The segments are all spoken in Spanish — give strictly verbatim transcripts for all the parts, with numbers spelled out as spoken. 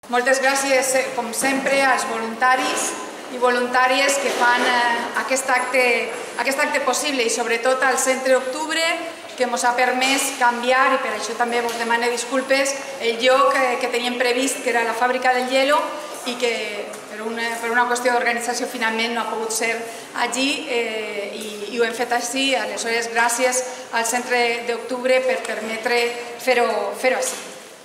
Moltes gràcies, com sempre, als voluntaris i voluntàries que fan aquest acte, aquest acte possible i sobretot al Centre Octubre, que ens ha permès canviar, i per això també us demano disculpes, el lloc que teníem previst, que era la fàbrica del hielo, i que per una, per una qüestió d'organització finalment no ha pogut ser allí eh, i, i ho hem fet així. Aleshores, gràcies al Centre d'Octubre per permetre fer-ho fer així.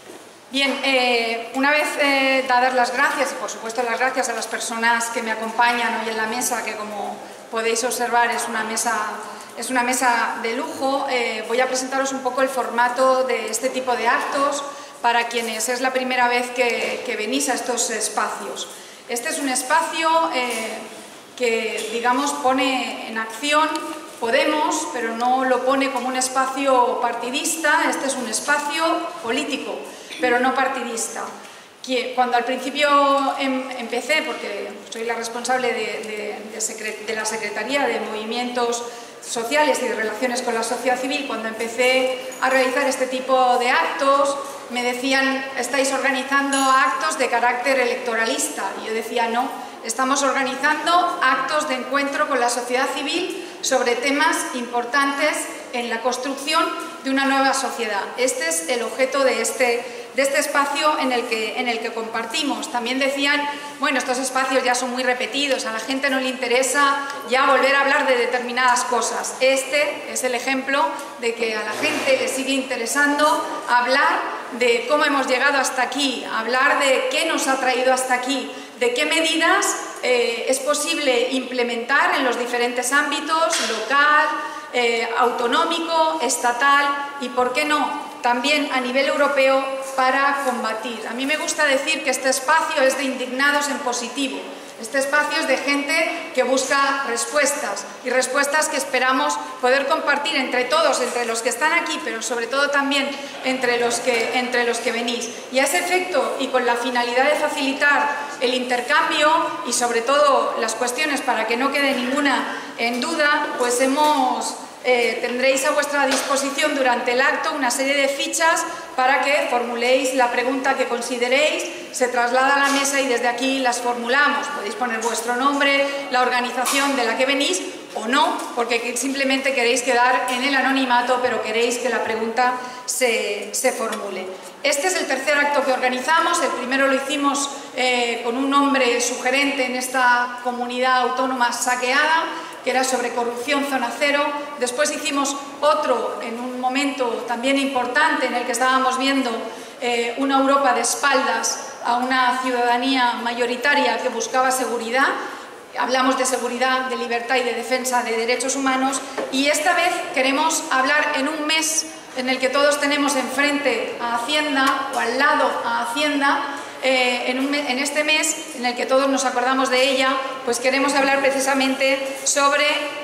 Bien, eh, una vez eh, dadas las gracias, y por supuesto las gracias a las personas que me acompañan hoy en la mesa, que como podéis observar es una mesa, es una mesa de lujo, eh, voy a presentaros un poco el formato de este tipo de actos para quienes es la primera vez que, que venís a estos espacios. Este es un espacio eh, que, digamos, pone en acción Podemos, pero no lo pone como un espacio partidista. Este es un espacio político, pero no partidista. Cuando al principio em, empecé, porque soy la responsable de, de, de, secret, de la Secretaría de Movimientos Sociales y de Relaciones con la Sociedad Civil, cuando empecé a realizar este tipo de actos, me decían, estáis organizando actos de carácter electoralista. Y yo decía, no, estamos organizando actos de encuentro con la sociedad civil sobre temas importantes en la construcción de una nueva sociedad. Este es el objeto de este, de este espacio en el, que, en el que compartimos. También decían, bueno, estos espacios ya son muy repetidos, a la gente no le interesa ya volver a hablar de determinadas cosas. Este es el ejemplo de que a la gente le sigue interesando hablar de cómo hemos llegado hasta aquí, hablar de qué nos ha traído hasta aquí, de qué medidas eh, es posible implementar en los diferentes ámbitos, local, eh, autonómico, estatal y, por qué no, también a nivel europeo para combatir. A mí me gusta decir que este espacio es de indignados en positivo. Este espacio es de gente que busca respuestas y respuestas que esperamos poder compartir entre todos, entre los que están aquí, pero sobre todo también entre los que, entre los que venís. Y a ese efecto y con la finalidad de facilitar el intercambio y sobre todo las cuestiones para que no quede ninguna en duda, pues hemos... Eh, tendréis a vuestra disposición durante el acto una serie de fichas para que formuléis la pregunta que consideréis, se traslada a la mesa y desde aquí las formulamos. Podéis poner vuestro nombre, la organización de la que venís o no, porque simplemente queréis quedar en el anonimato, pero queréis que la pregunta se, se formule. Este es el tercer acto que organizamos. El primero lo hicimos eh, con un nombre sugerente en esta comunidad autónoma saqueada, que era sobre corrupción zona cero. Después hicimos otro en un momento también importante en el que estábamos viendo eh, una Europa de espaldas a una ciudadanía mayoritaria que buscaba seguridad. Hablamos de seguridad, de libertad y de defensa de derechos humanos, y esta vez queremos hablar en un mes en el que todos tenemos enfrente a Hacienda o al lado a Hacienda. Eh, en, un, en este mes en el que todos nos acordamos de ella, pues queremos hablar precisamente sobre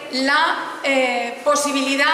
la eh, posibilidad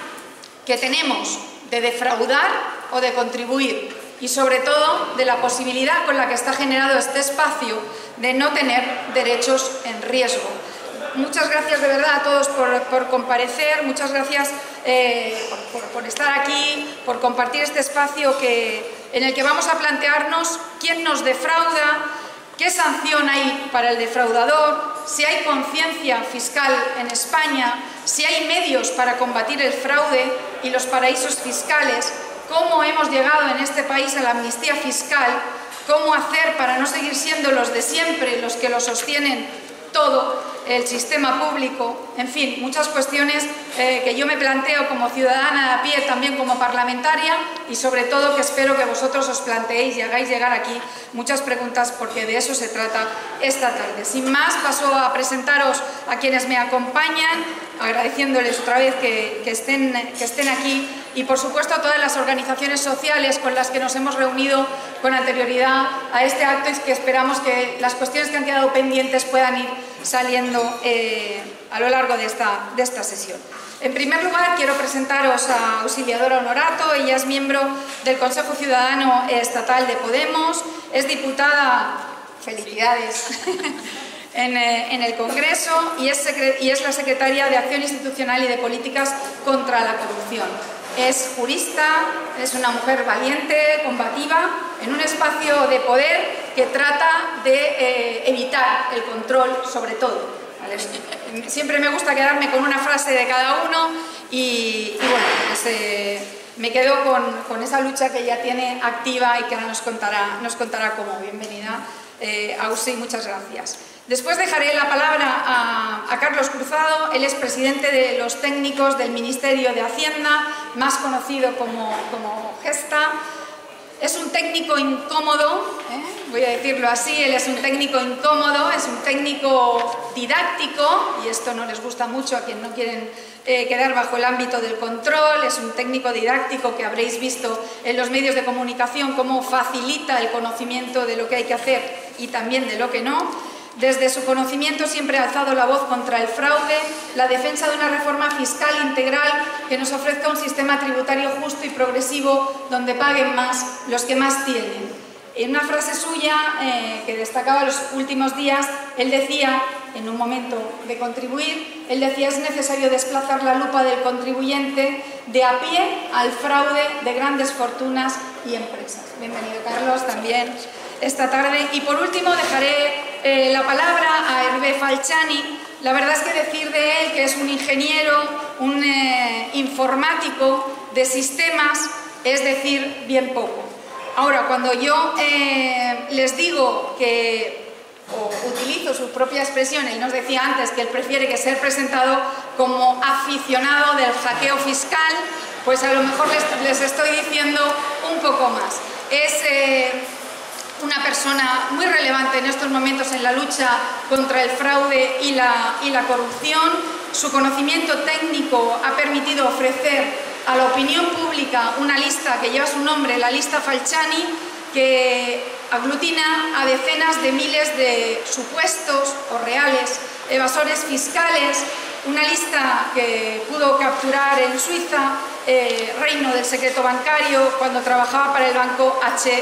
que tenemos de defraudar o de contribuir, y sobre todo de la posibilidad con la que está generado este espacio de no tener derechos en riesgo. Muchas gracias de verdad a todos por, por comparecer, muchas gracias eh, por, por, por estar aquí, por compartir este espacio que, en el que vamos a plantearnos quién nos defrauda, qué sanción hay para el defraudador, si hay conciencia fiscal en España, si hay medios para combatir el fraude y los paraísos fiscales, cómo hemos llegado en este país a la amnistía fiscal, cómo hacer para no seguir siendo los de siempre los que lo sostienen todo el sistema público. En fin, muchas cuestiones eh, que yo me planteo como ciudadana de a pie, también como parlamentaria, y sobre todo que espero que vosotros os planteéis y hagáis llegar aquí muchas preguntas, porque de eso se trata esta tarde. Sin más, paso a presentaros a quienes me acompañan, agradeciéndoles otra vez que, que, estén, que estén aquí, y por supuesto a todas las organizaciones sociales con las que nos hemos reunido con anterioridad a este acto, y que esperamos que las cuestiones que han quedado pendientes puedan ir saliendo eh, a lo largo de esta, de esta sesión. En primer lugar, quiero presentaros a Auxiliadora Honorato. Ella es miembro del Consejo Ciudadano Estatal de Podemos, es diputada, felicidades, en, eh, en el Congreso, y es, y es la secretaria de Acción Institucional y de Políticas contra la Corrupción. Es jurista, es una mujer valiente, combativa, en un espacio de poder que trata de eh, evitar el control sobre todo. ¿Vale? Siempre me gusta quedarme con una frase de cada uno y, y bueno, pues, eh, me quedo con, con esa lucha que ella tiene activa y que ahora nos contará, nos contará cómo. Bienvenida, eh, Ausi, muchas gracias. Después dejaré la palabra a, a Carlos Cruzado. Él es presidente de los técnicos del Ministerio de Hacienda, más conocido como, como Gesta. Es un técnico incómodo, ¿eh? voy a decirlo así, él es un técnico incómodo, es un técnico didáctico, y esto no les gusta mucho a quien no quieren eh, quedar bajo el ámbito del control. Es un técnico didáctico que habréis visto en los medios de comunicación cómo facilita el conocimiento de lo que hay que hacer y también de lo que no. Desde su conocimiento siempre ha alzado la voz contra el fraude, la defensa de una reforma fiscal integral que nos ofrezca un sistema tributario justo y progresivo donde paguen más los que más tienen. En una frase suya eh, que destacaba los últimos días, él decía, en un momento de contribuir, él decía: es necesario desplazar la lupa del contribuyente de a pie al fraude de grandes fortunas y empresas. Bienvenido, Carlos, también esta tarde. Y por último dejaré eh, la palabra a Hervé Falciani. La verdad es que decir de él que es un ingeniero, un eh, informático de sistemas, es decir bien poco. Ahora, cuando yo eh, les digo que, o utilizo su propia expresión, él nos decía antes que él prefiere que ser presentado como aficionado del hackeo fiscal, pues a lo mejor les, les estoy diciendo un poco más. Es eh, una persona muy relevante en estos momentos en la lucha contra el fraude y la, y la corrupción. Su conocimiento técnico ha permitido ofrecer a la opinión pública una lista que lleva su nombre, la lista Falciani, que aglutina a decenas de miles de supuestos o reales evasores fiscales, una lista que pudo capturar en Suiza, eh, reino del secreto bancario, cuando trabajaba para el banco H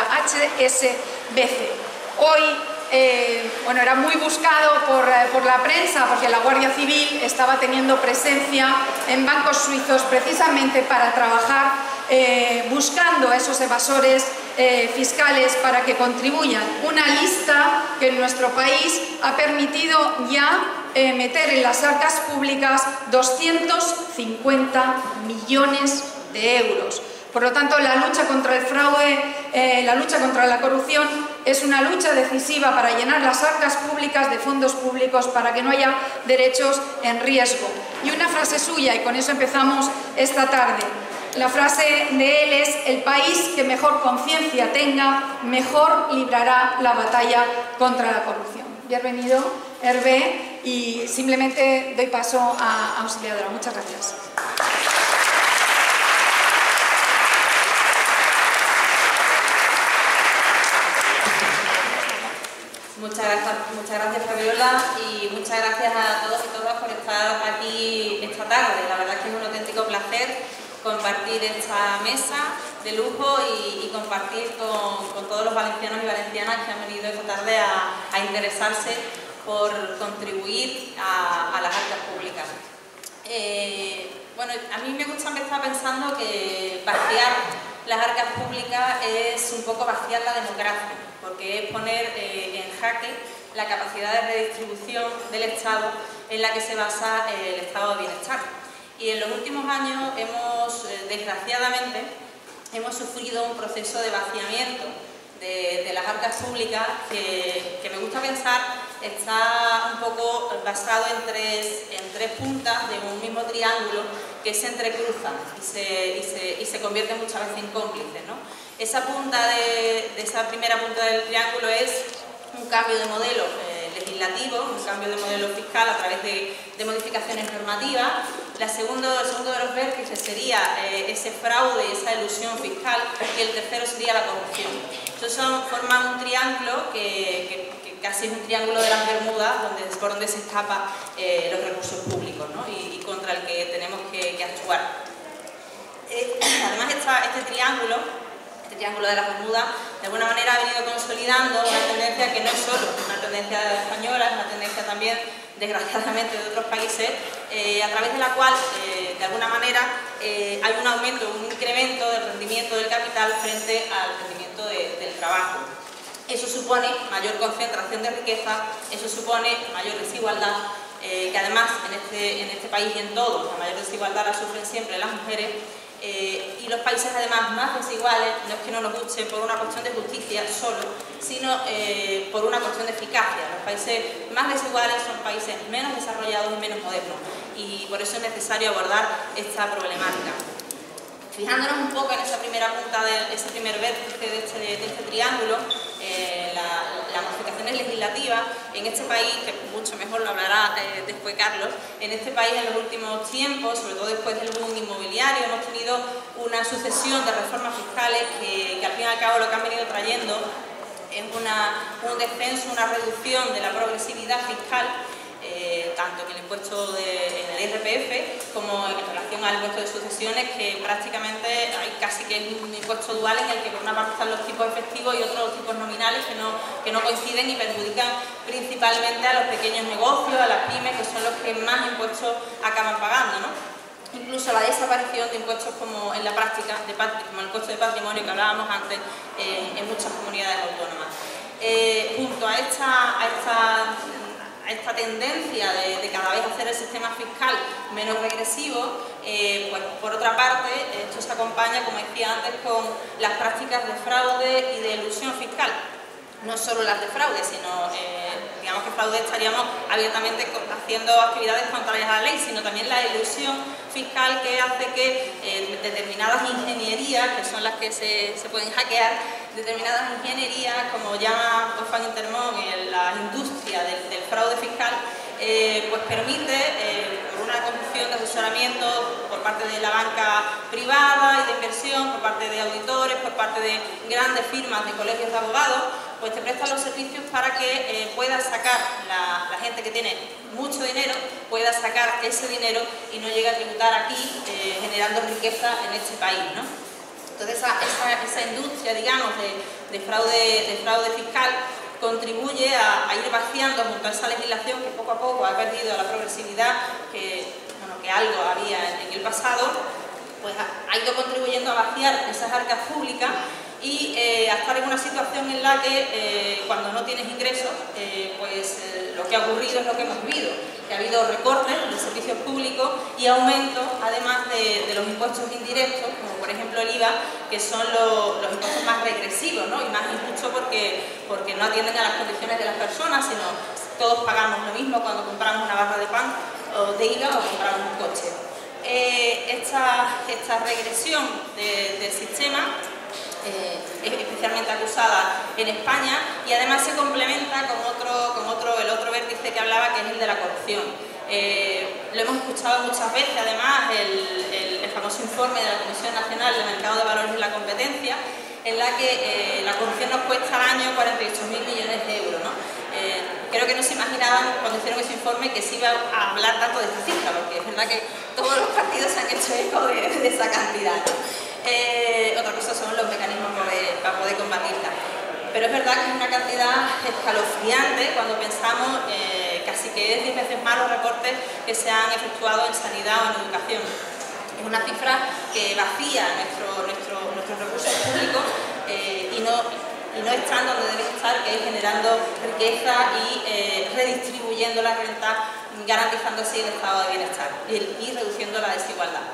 S B C. Hoy eh, bueno, era muy buscado por, eh, por la prensa, porque la Guardia Civil estaba teniendo presencia en bancos suizos precisamente para trabajar eh, buscando a esos evasores eh, fiscales para que contribuyan. Una lista que en nuestro país ha permitido ya eh, meter en las arcas públicas doscientos cincuenta millones de euros. Por lo tanto, la lucha contra el fraude, eh, la lucha contra la corrupción es una lucha decisiva para llenar las arcas públicas de fondos públicos para que no haya derechos en riesgo. Y una frase suya, y con eso empezamos esta tarde. La frase de él es: el país que mejor conciencia tenga, mejor librará la batalla contra la corrupción. Bienvenido, Hervé, y simplemente doy paso a Auxiliadora. Muchas gracias. Muchas gracias, muchas gracias Fabiola, y muchas gracias a todos y todas por estar aquí esta tarde. La verdad es que es un auténtico placer compartir esta mesa de lujo y, y compartir con, con todos los valencianos y valencianas que han venido esta tarde a, a interesarse por contribuir a, a las arcas públicas. Eh, bueno, a mí me gusta empezar pensando que vaciar las arcas públicas es un poco vaciar la democracia, porque es poner eh, en jaque la capacidad de redistribución del Estado en la que se basa eh, el Estado de Bienestar. Y en los últimos años hemos, eh, desgraciadamente, hemos sufrido un proceso de vaciamiento de, de las arcas públicas que, que me gusta pensar está un poco basado en tres, en tres puntas de un mismo triángulo que se entrecruzan y se, y se, y se convierten muchas veces en cómplices, ¿no? Esa punta de, de esa primera punta del triángulo es un cambio de modelo eh, legislativo, un cambio de modelo fiscal a través de, de modificaciones normativas. La segundo, el segundo de los vértices sería eh, ese fraude, esa elusión fiscal, y el tercero sería la corrupción. Entonces son, forman un triángulo que, que, que casi es un triángulo de las Bermudas, donde, por donde se escapan eh, los recursos públicos, ¿no? y, y contra el que tenemos que, que actuar. Eh, además, esta, este triángulo, este triángulo de las Bermudas, de alguna manera ha venido consolidando una tendencia que no es solo una tendencia española, es una tendencia también, desgraciadamente, de otros países, eh, a través de la cual, eh, de alguna manera, eh, hay un aumento, un incremento del rendimiento del capital frente al rendimiento de, del trabajo. Eso supone mayor concentración de riqueza, eso supone mayor desigualdad, eh, que además en este, en este país y en todos la mayor desigualdad la sufren siempre las mujeres. Eh, y los países además más desiguales no es que no nos gusten por una cuestión de justicia solo, sino eh, por una cuestión de eficacia. Los países más desiguales son países menos desarrollados y menos modernos, y por eso es necesario abordar esta problemática. Fijándonos un poco en esa primera punta, de ese primer vértice de este, de este triángulo, eh, la, las modificaciones legislativas en este país, que mucho mejor lo hablará eh, después Carlos, en este país en los últimos tiempos, sobre todo después del boom inmobiliario, hemos tenido una sucesión de reformas fiscales que, que al fin y al cabo lo que han venido trayendo es una, un descenso, una reducción de la progresividad fiscal, Eh, tanto en el impuesto de, en el I R P F como en relación al impuesto de sucesiones, que prácticamente hay casi que es un impuesto dual en el que por una parte están los tipos efectivos y otros los tipos nominales que no, que no coinciden y perjudican principalmente a los pequeños negocios, a las pymes, que son los que más impuestos acaban pagando, ¿no? Incluso la desaparición de impuestos como en la práctica, de, como el impuesto de patrimonio que hablábamos antes eh, en muchas comunidades autónomas. Eh, junto a esta, a esta a esta tendencia de, de cada vez hacer el sistema fiscal menos regresivo, eh, pues por otra parte esto se acompaña, como decía antes, con las prácticas de fraude y de elusión fiscal. No solo las de fraude, sino, eh, digamos que fraude estaríamos abiertamente haciendo actividades contrarias a la ley, sino también la elusión fiscal, que hace que eh, determinadas ingenierías, que son las que se, se pueden hackear, determinadas ingenierías, como llama Oxfam Intermón, en la industria del, del fraude fiscal, eh, pues permite, eh, por una conjunción de asesoramiento por parte de la banca privada y de inversión, por parte de auditores, por parte de grandes firmas de colegios de abogados, pues te prestan los servicios para que eh, puedas sacar, la, la gente que tiene mucho dinero, pueda sacar ese dinero y no llegue a tributar aquí, eh, generando riqueza en este país, ¿no? Entonces esa, esa, esa industria, digamos, de, de, fraude, de fraude fiscal contribuye a, a ir vaciando junto a esa legislación que poco a poco ha perdido la progresividad que, bueno, que algo había en, en el pasado, pues ha, ha ido contribuyendo a vaciar esas arcas públicas y eh, a estar en una situación en la que eh, cuando no tienes ingresos, eh, pues eh, lo que ha ocurrido es lo que hemos vivido, que ha habido recortes de servicios públicos y aumento además de, de los impuestos indirectos, como por ejemplo el I V A, que son lo, los impuestos más regresivos, ¿no? Y más injustos porque, porque no atienden a las condiciones de las personas, sino todos pagamos lo mismo cuando compramos una barra de pan o de I V A o compramos un coche. Eh, esta, esta regresión de, del sistema Eh, es especialmente acusada en España y además se complementa con otro, con otro, el otro vértice que hablaba, que es el de la corrupción. Eh, lo hemos escuchado muchas veces, además, el, el, el famoso informe de la Comisión Nacional del Mercado de Valores y la Competencia, en la que eh, la corrupción nos cuesta al año cuarenta y ocho mil millones de euros, ¿no? Eh, creo que no se imaginaban cuando hicieron ese informe que se iba a hablar tanto de esta cifra, porque es verdad que todos los partidos se han hecho eco de, de esa cantidad, ¿no? Eh, otra cosa son los mecanismos para poder, para poder combatirla. Pero es verdad que es una cantidad escalofriante cuando pensamos eh, casi que es diez veces más los recortes que se han efectuado en sanidad o en educación. Es una cifra que vacía nuestro, nuestro, nuestros recursos públicos eh, y, no, y no están donde deben estar, que es generando riqueza y eh, redistribuyendo la renta, garantizando así el estado de bienestar y, y reduciendo la desigualdad.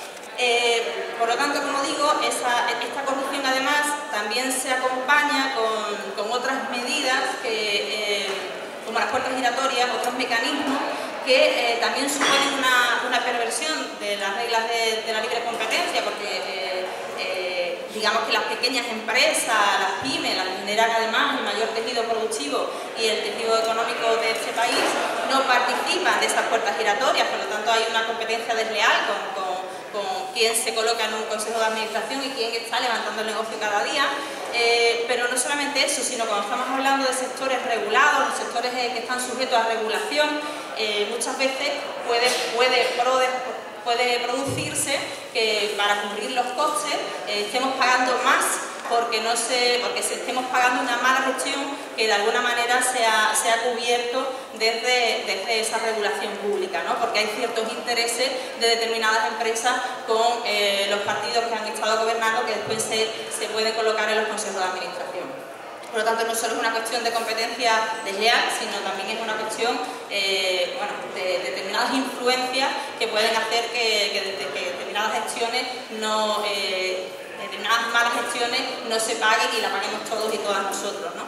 Eh, por lo tanto, como digo, esa, esta corrupción además también se acompaña con, con otras medidas que, eh, como las puertas giratorias, otros mecanismos que eh, también suponen una, una perversión de las reglas de, de la libre competencia, porque eh, eh, digamos que las pequeñas empresas, las pymes, las que generan además el mayor tejido productivo y el tejido económico de este país, no participan de esas puertas giratorias, por lo tanto hay una competencia desleal con, con con quién se coloca en un consejo de administración y quién está levantando el negocio cada día, eh, pero no solamente eso, sino cuando estamos hablando de sectores regulados, los sectores eh, que están sujetos a regulación, eh, muchas veces puede, puede, puede producirse que para cubrir los costes eh, estemos pagando más porque, no se, porque se estemos pagando una mala gestión que de alguna manera se ha, se ha cubierto desde, desde esa regulación pública, ¿no? Porque hay ciertos intereses de determinadas empresas con eh, los partidos que han estado gobernando que después se, se pueden colocar en los consejos de administración. Por lo tanto, no solo es una cuestión de competencia desleal, sino también es una cuestión eh, bueno, de, de determinadas influencias que pueden hacer que, que, de, que determinadas gestiones no... Eh, determinadas malas gestiones no se paguen y la paguemos todos y todas nosotros, ¿no?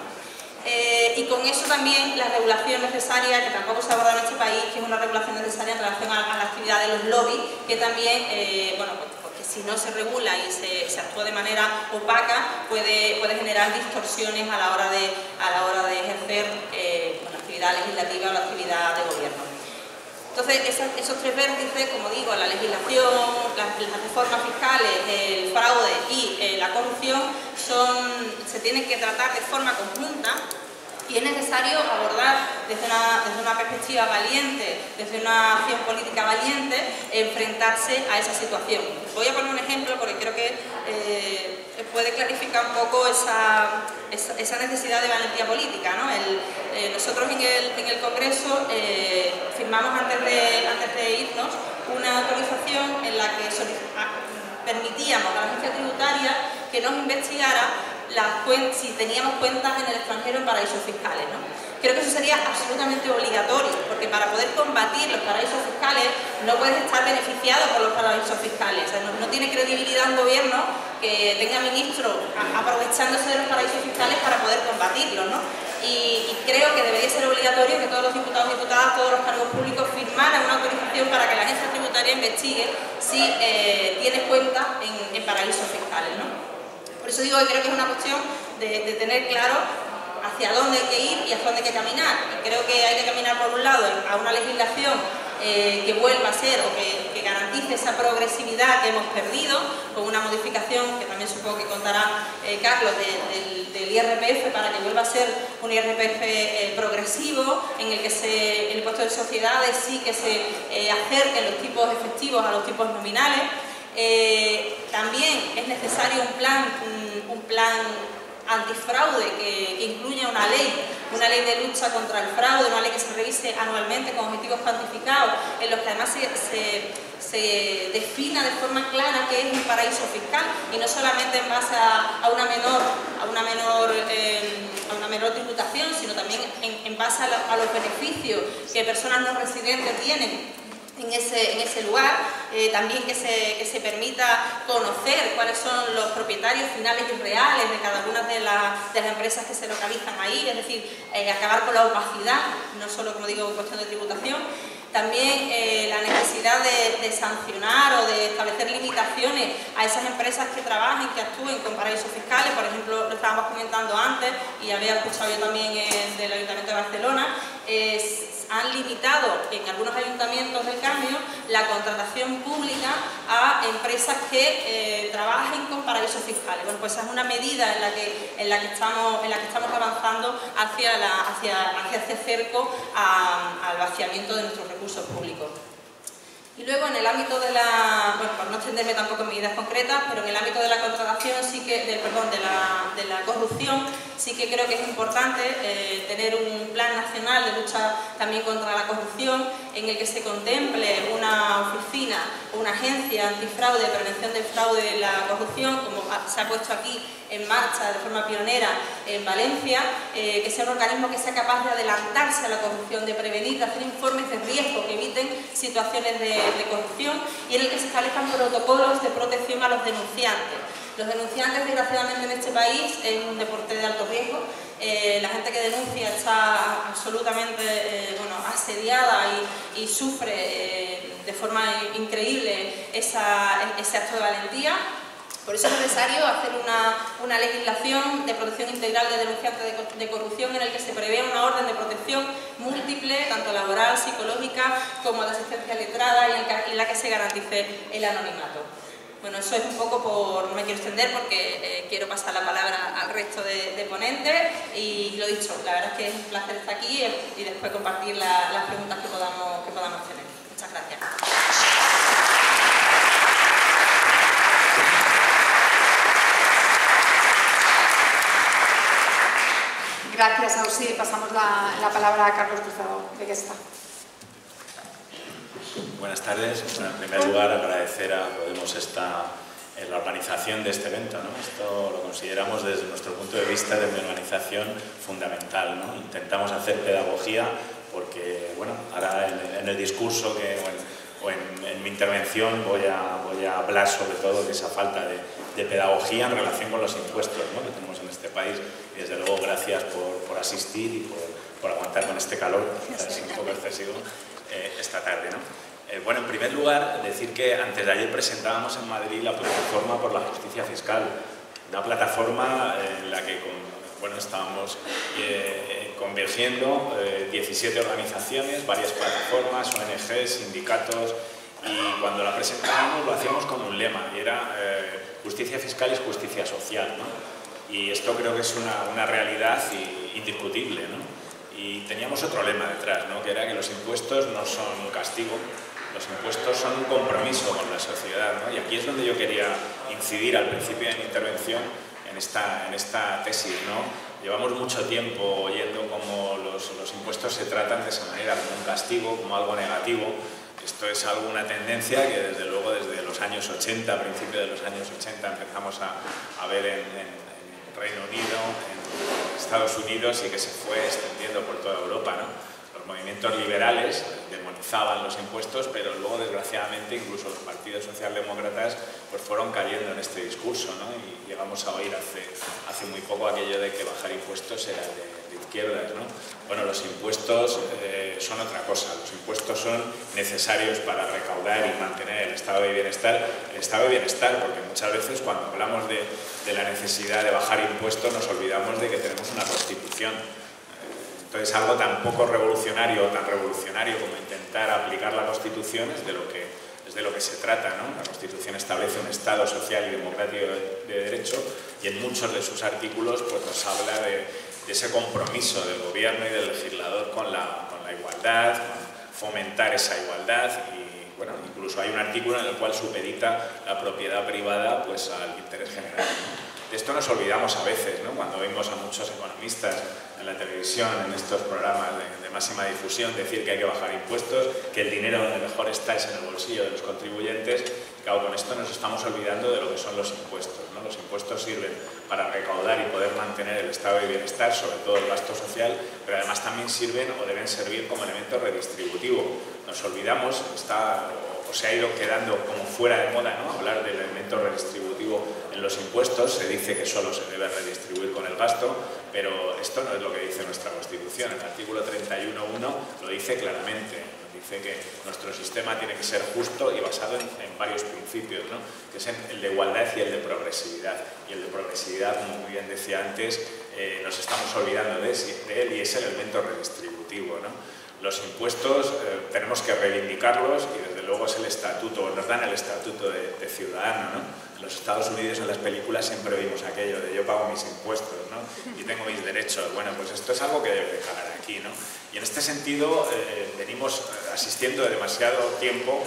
Eh, y con eso también la regulación necesaria, que tampoco se aborda en este país, que es una regulación necesaria en relación a, a la actividad de los lobbies, que también, eh, bueno, pues, porque si no se regula y se, se actúa de manera opaca, puede, puede generar distorsiones a la hora de, a la hora de ejercer eh, bueno, la actividad legislativa o la actividad de gobierno. Entonces, esos, esos tres vértices, como digo, la legislación, las, las reformas fiscales, el fraude y eh, la corrupción, son, se tienen que tratar de forma conjunta y es necesario abordar desde una, desde una perspectiva valiente, desde una acción política valiente, enfrentarse a esa situación. Voy a poner un ejemplo porque creo que eh, puede clarificar un poco esa, esa, esa necesidad de valentía política, ¿no? El, eh, nosotros en el, en el Congreso eh, firmamos antes de, antes de irnos una autorización en la que permitíamos a la agencia tributaria que nos investigara las si teníamos cuentas en el extranjero en paraísos fiscales, ¿no? Creo que eso sería absolutamente obligatorio, porque para poder combatir los paraísos fiscales no puedes estar beneficiado por los paraísos fiscales. O sea, no, no tiene credibilidad un gobierno que tenga ministros aprovechándose de los paraísos fiscales para poder combatirlos, ¿no? Y, y creo que debería ser obligatorio que todos los diputados y diputadas, todos los cargos públicos firmaran una autorización para que la agencia tributaria investigue si eh, tiene cuenta en, en paraísos fiscales, ¿no? Por eso digo que creo que es una cuestión de, de tener claro hacia dónde hay que ir y hacia dónde hay que caminar. Y creo que hay que caminar, por un lado, a una legislación eh, que vuelva a ser o que, que garantice esa progresividad que hemos perdido, con una modificación que también supongo que contará eh, Carlos de, de, del I R P F, para que vuelva a ser un I R P F eh, progresivo, en el que se, el impuesto de sociedades sí que se eh, acerquen los tipos efectivos a los tipos nominales. Eh, también es necesario un plan, un, un plan antifraude que, que incluya una ley, una ley de lucha contra el fraude, una ley que se revise anualmente con objetivos cuantificados, en los que además se, se, se defina de forma clara qué es un paraíso fiscal y no solamente en base a, a una menor, a una menor, eh, a una menor tributación, sino también en, en base a, la, a los beneficios que personas no residentes tienen en ese, en ese lugar, eh, también que se, que se permita conocer cuáles son los propietarios finales y reales de cada una de, la, de las empresas que se localizan ahí, es decir, eh, acabar con la opacidad, no solo, como digo, cuestión de tributación. También eh, la necesidad de, de sancionar o de establecer limitaciones a esas empresas que trabajen, que actúen con paraísos fiscales. Por ejemplo, lo estábamos comentando antes y había escuchado yo también eh, del Ayuntamiento de Barcelona, eh, han limitado en algunos ayuntamientos del cambio la contratación pública a empresas que eh, trabajen con paraísos fiscales. Bueno, pues esa es una medida en la que, en la que, estamos, en la que estamos avanzando hacia, la, hacia, hacia ese cerco a, al vaciamiento de nuestros recursos públicos. Y luego en el ámbito de la, bueno, por no extenderme tampoco en medidas concretas, pero en el ámbito de la contratación sí que, de, perdón, de la, de la corrupción, sí que creo que es importante eh, tener un plan nacional de lucha también contra la corrupción, en el que se contemple una oficina, una agencia antifraude, prevención del fraude y la corrupción, como se ha puesto aquí en marcha de forma pionera en Valencia, eh, que sea un organismo que sea capaz de adelantarse a la corrupción, de prevenir, de hacer informes de riesgo que eviten situaciones de, de corrupción y en el que se establezcan protocolos de protección a los denunciantes. Los denunciantes, desgraciadamente, en este país es un deporte de alto riesgo. Eh, la gente que denuncia está absolutamente eh, bueno, asediada y, y sufre eh, de forma increíble esa, ese acto de valentía. Por eso es necesario hacer una, una legislación de protección integral de denunciantes de, de corrupción en el que se prevé una orden de protección múltiple, tanto laboral, psicológica como de asistencia letrada, y en, que, en la que se garantice el anonimato. Bueno, eso es un poco por, no me quiero extender porque eh, quiero pasar la palabra al resto de, de ponentes y lo dicho, la verdad es que es un placer estar aquí y después compartir la, las preguntas que podamos, que podamos tener. Muchas gracias. Gracias, Ausi. Pasamos la, la palabra a Carlos Cruzado, de Gesta. Buenas tardes. Bueno, en primer lugar, agradecer a Podemos esta, en la organización de este evento, ¿no? Esto lo consideramos desde nuestro punto de vista de mi organización fundamental, ¿no? Intentamos hacer pedagogía porque, bueno, ahora en, en el discurso que, bueno, o en, en mi intervención voy a, voy a hablar sobre todo de esa falta de, de pedagogía en relación con los impuestos, ¿no?, que tenemos en este país, y desde luego gracias por, por asistir y por, por aguantar con este calor, es un poco excesivo, eh, esta tarde, ¿no? Eh, bueno, en primer lugar, decir que antes de ayer presentábamos en Madrid la plataforma por la justicia fiscal, una plataforma en la que con, bueno, estábamos eh, convergiendo eh, diecisiete organizaciones, varias plataformas, O N Ges, sindicatos, y cuando la presentábamos lo hacíamos con un lema, y era eh, justicia fiscal es justicia social, ¿no? Y esto creo que es una, una realidad y, indiscutible, ¿no? Y teníamos otro lema detrás, ¿no?, que era que los impuestos no son un castigo, los impuestos son un compromiso con la sociedad, ¿no? Y aquí es donde yo quería incidir al principio de mi intervención en esta, en esta tesis, ¿no? Llevamos mucho tiempo oyendo cómo los, los impuestos se tratan de esa manera, como un castigo, como algo negativo. Esto es algo, una tendencia que desde luego desde los años ochenta, a principios de los años ochenta, empezamos a, a ver en, en, en Reino Unido, en Estados Unidos, y que se fue extendiendo por toda Europa, ¿no? Los movimientos liberales demonizaban los impuestos, pero luego, desgraciadamente, incluso los partidos socialdemócratas pues, fueron cayendo en este discurso, ¿no? Y llegamos a oír hace, hace muy poco aquello de que bajar impuestos era de, de izquierdas, ¿no? Bueno, los impuestos eh, son otra cosa. Los impuestos son necesarios para recaudar y mantener el estado de bienestar. El estado de bienestar, porque muchas veces cuando hablamos de, de la necesidad de bajar impuestos nos olvidamos de que tenemos una Constitución. Entonces, algo tan poco revolucionario o tan revolucionario como intentar aplicar la Constitución es de lo que, es de lo que se trata, ¿no? La Constitución establece un Estado social y democrático de, de derecho, y en muchos de sus artículos pues, nos habla de, de ese compromiso del gobierno y del legislador con la, con la igualdad, con fomentar esa igualdad, y bueno, incluso hay un artículo en el cual supedita la propiedad privada pues, al interés general, ¿no? De esto nos olvidamos a veces, ¿no? Cuando oímos a muchos economistas en la televisión, en estos programas de, de máxima difusión, decir que hay que bajar impuestos, que el dinero donde mejor está es en el bolsillo de los contribuyentes. Claro, con esto nos estamos olvidando de lo que son los impuestos, ¿no? Los impuestos sirven para recaudar y poder mantener el estado de bienestar, sobre todo el gasto social, pero además también sirven o deben servir como elemento redistributivo. Nos olvidamos, está, o se ha ido quedando como fuera de moda, ¿no?, hablar del elemento redistributivo en los impuestos. Se dice que solo se debe redistribuir con el gasto, pero esto no es lo que dice nuestra Constitución. El artículo treinta y uno punto uno lo dice claramente. Dice que nuestro sistema tiene que ser justo y basado en, en varios principios, ¿no?, que es el de igualdad y el de progresividad. Y el de progresividad, como muy bien decía antes, eh, nos estamos olvidando de, de él, y es el elemento redistributivo, ¿no? Los impuestos eh, tenemos que reivindicarlos, y desde luego es el estatuto, nos dan el estatuto de, de ciudadano, ¿no? En los Estados Unidos, en las películas, siempre vimos aquello de yo pago mis impuestos, ¿no?, y tengo mis derechos. Bueno, pues esto es algo que debe de calar aquí, ¿no? Y en este sentido eh, venimos asistiendo de demasiado tiempo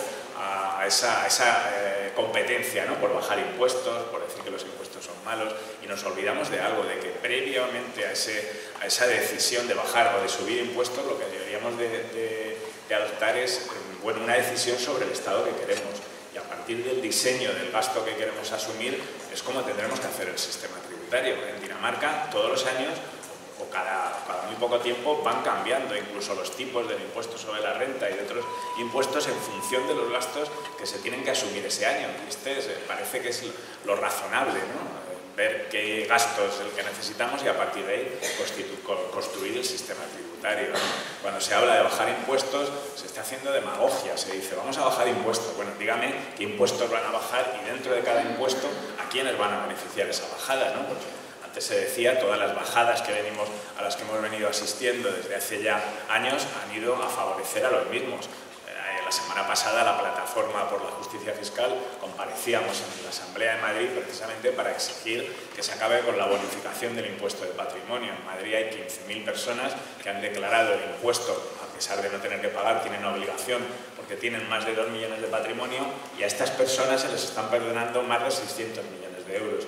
a esa, a esa eh, competencia, ¿no?, por bajar impuestos, por decir que los impuestos son malos, y nos olvidamos de algo, de que previamente a, ese, a esa decisión de bajar o de subir impuestos, lo que deberíamos de, de, de adoptar es, bueno, una decisión sobre el Estado que queremos, y a partir del diseño del gasto que queremos asumir es como tendremos que hacer el sistema tributario. En Dinamarca, todos los años o cada, cada muy poco tiempo van cambiando incluso los tipos del impuesto sobre la renta y de otros impuestos en función de los gastos que se tienen que asumir ese año. Y este es, parece que es lo razonable, ¿no?, ver qué gasto es el que necesitamos y a partir de ahí construir el sistema tributario. Cuando se habla de bajar impuestos, se está haciendo demagogia. Se dice, vamos a bajar impuestos. Bueno, dígame qué impuestos van a bajar y dentro de cada impuesto, ¿a quiénes van a beneficiar esa bajada, ¿no? Porque antes se decía, todas las bajadas que venimos, a las que hemos venido asistiendo desde hace ya años han ido a favorecer a los mismos. La semana pasada, la Plataforma por la Justicia Fiscal, comparecíamos en la Asamblea de Madrid precisamente para exigir que se acabe con la bonificación del impuesto de patrimonio. En Madrid hay quince mil personas que han declarado el impuesto, a pesar de no tener que pagar, tienen obligación porque tienen más de dos millones de patrimonio, y a estas personas se les están perdonando más de seiscientos millones de euros.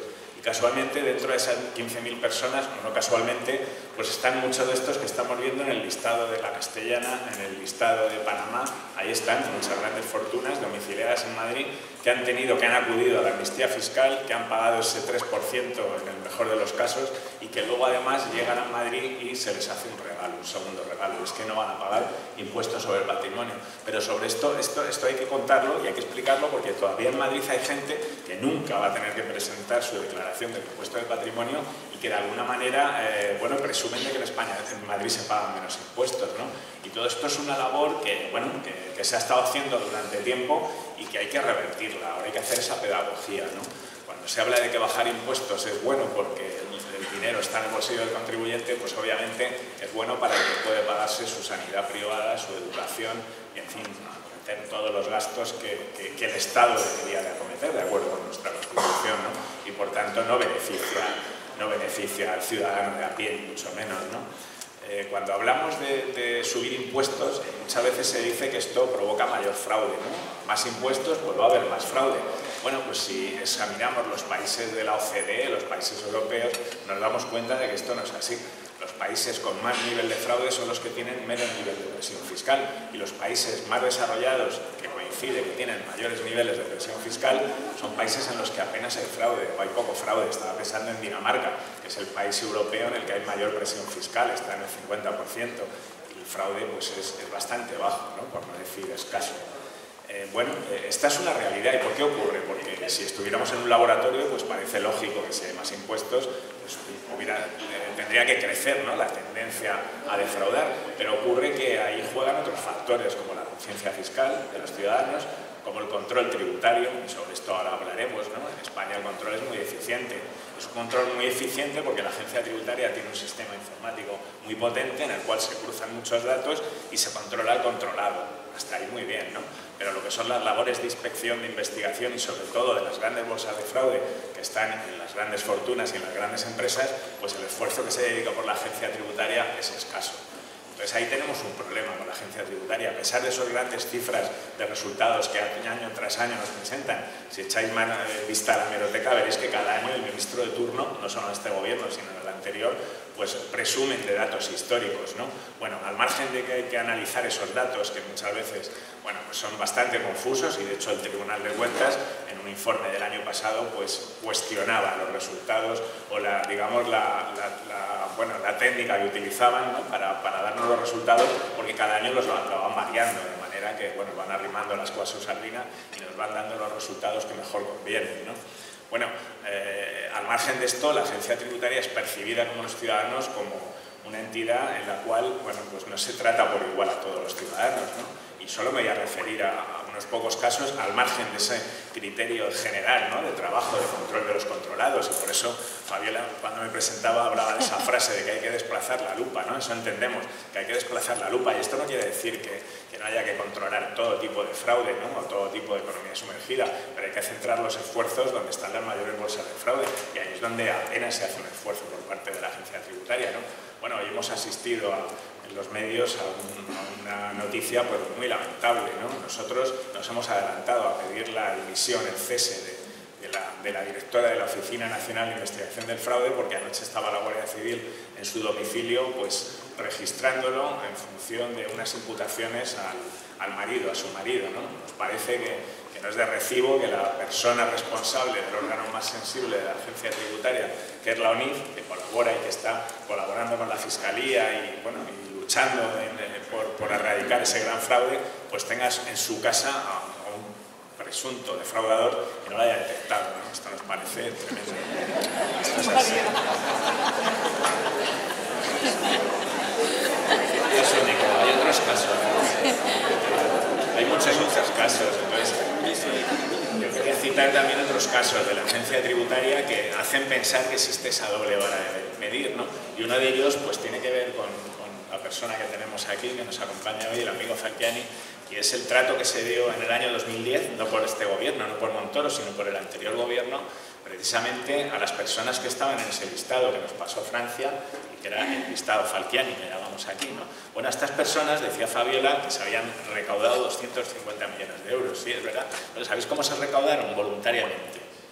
Y casualmente dentro de esas quince mil personas, o no casualmente, pues están muchos de estos que estamos viendo en el listado de La Castellana, en el listado de Panamá. Ahí están muchas grandes fortunas domiciliadas en Madrid que han tenido, que han acudido a la amnistía fiscal, que han pagado ese tres por ciento en el mejor de los casos y que luego además llegan a Madrid y se les hace un regalo, un segundo regalo, y es que no van a pagar impuestos sobre el patrimonio. Pero sobre esto, esto, esto hay que contarlo y hay que explicarlo porque todavía en Madrid hay gente que nunca va a tener que presentar su declaración del impuesto del patrimonio y que de alguna manera, eh, bueno, presumen de que en España, en Madrid se pagan menos impuestos, ¿no? Y todo esto es una labor que, bueno, que, que se ha estado haciendo durante tiempo y que hay que revertirla. Ahora hay que hacer esa pedagogía, ¿no? Cuando se habla de que bajar impuestos es bueno porque el dinero está en el bolsillo del contribuyente, pues obviamente es bueno para el que puede pagarse su sanidad privada, su educación y, en fin, acometer todos los gastos que, que, que el Estado debería de acometer, de acuerdo con nuestra Constitución, ¿no? Y por tanto no beneficia, no beneficia al ciudadano de a pie, ni mucho menos, ¿no? Eh, cuando hablamos de, de subir impuestos, muchas veces se dice que esto provoca mayor fraude, ¿no? Más impuestos, pues va a haber más fraude. Bueno, pues si examinamos los países de la O C D E, los países europeos, nos damos cuenta de que esto no es así. Los países con más nivel de fraude son los que tienen menos nivel de presión fiscal y los países más desarrollados, que coincide que tienen mayores niveles de presión fiscal, son países en los que apenas hay fraude o hay poco fraude. Estaba pensando en Dinamarca, que es el país europeo en el que hay mayor presión fiscal, está en el cincuenta por ciento y el fraude pues es, es bastante bajo, ¿no? Por no decir escaso. Eh, bueno, eh, esta es una realidad. ¿Y por qué ocurre? Porque si estuviéramos en un laboratorio, pues parece lógico que si hay más impuestos, pues hubiera, eh, tendría que crecer, ¿no?, la tendencia a defraudar. Pero ocurre que ahí juegan otros factores, como la conciencia fiscal de los ciudadanos, como el control tributario, y sobre esto ahora hablaremos, ¿no? En España el control es muy eficiente. Es un control muy eficiente porque la agencia tributaria tiene un sistema informático muy potente en el cual se cruzan muchos datos y se controla el controlado. Hasta ahí muy bien, ¿no? Pero lo que son las labores de inspección, de investigación y sobre todo de las grandes bolsas de fraude que están en las grandes fortunas y en las grandes empresas, pues el esfuerzo que se dedica por la agencia tributaria es escaso. Entonces ahí tenemos un problema con la agencia tributaria. A pesar de esas grandes cifras de resultados que año tras año nos presentan, si echáis mano, eh, vista a la hemeroteca, veréis que cada año el ministro de turno, no solo en este gobierno, sino en el anterior, pues presumen de datos históricos, ¿no? Bueno, al margen de que hay que analizar esos datos, que muchas veces, bueno, pues son bastante confusos, y de hecho el Tribunal de Cuentas, en un informe del año pasado, pues cuestionaba los resultados o la, digamos, la, la, la, bueno, la técnica que utilizaban, ¿no?, para, para darnos los resultados, porque cada año los van, lo van variando, de manera que, bueno, van arrimando las cosas a sardina y nos van dando los resultados que mejor convienen, ¿no? Bueno, eh, al margen de esto, la agencia tributaria es percibida como los ciudadanos como una entidad en la cual, bueno, pues no se trata por igual a todos los ciudadanos, ¿no? Y solo me voy a referir a, a unos pocos casos, al margen de ese criterio general, ¿no?, de trabajo, de control de los controlados, y por eso Fabiola, cuando me presentaba, hablaba de esa frase de que hay que desplazar la lupa, ¿no? Eso entendemos, que hay que desplazar la lupa, y esto no quiere decir que, que no haya que controlar todo tipo de fraude, ¿no?, o todo tipo de economía sumergida, pero hay que centrar los esfuerzos donde están las mayores bolsas de fraude, y ahí es donde apenas se hace un esfuerzo por parte de la agencia tributaria, ¿no? Bueno, hoy hemos asistido a, en los medios a, un, a una noticia pues muy lamentable, ¿no? Nosotros nos hemos adelantado a pedir la dimisión, el cese de, de, la, de la directora de la Oficina Nacional de Investigación del Fraude, porque anoche estaba la Guardia Civil en su domicilio, pues registrándolo en función de unas imputaciones al, al marido, a su marido, ¿no? Nos parece que, que no es de recibo que la persona responsable del órgano más sensible de la agencia tributaria, que es la O N I F, que colabora y que está colaborando con la Fiscalía y, bueno, y luchando en, en, por, por erradicar ese gran fraude, pues tengas en su casa a, a un presunto defraudador que no lo haya detectado, ¿no? Esto nos parece tremendo. Esto es así. Es único, hay otros casos. Hay muchos otros casos. Entonces, yo quería citar también otros casos de la agencia tributaria que hacen pensar que existe esa doble vara de medir, ¿no? Y uno de ellos pues tiene que ver con, con la persona que tenemos aquí, que nos acompaña hoy, el amigo Falciani, y es el trato que se dio en el año dos mil diez, no por este gobierno, no por Montoro, sino por el anterior gobierno, precisamente a las personas que estaban en ese listado que nos pasó Francia, y que era el listado Falciani, que llamamos aquí, ¿no? Bueno, a estas personas, decía Fabiola, que se habían recaudado doscientos cincuenta millones de euros, sí, es verdad. Pero ¿sabéis cómo se recaudaron? Voluntariamente.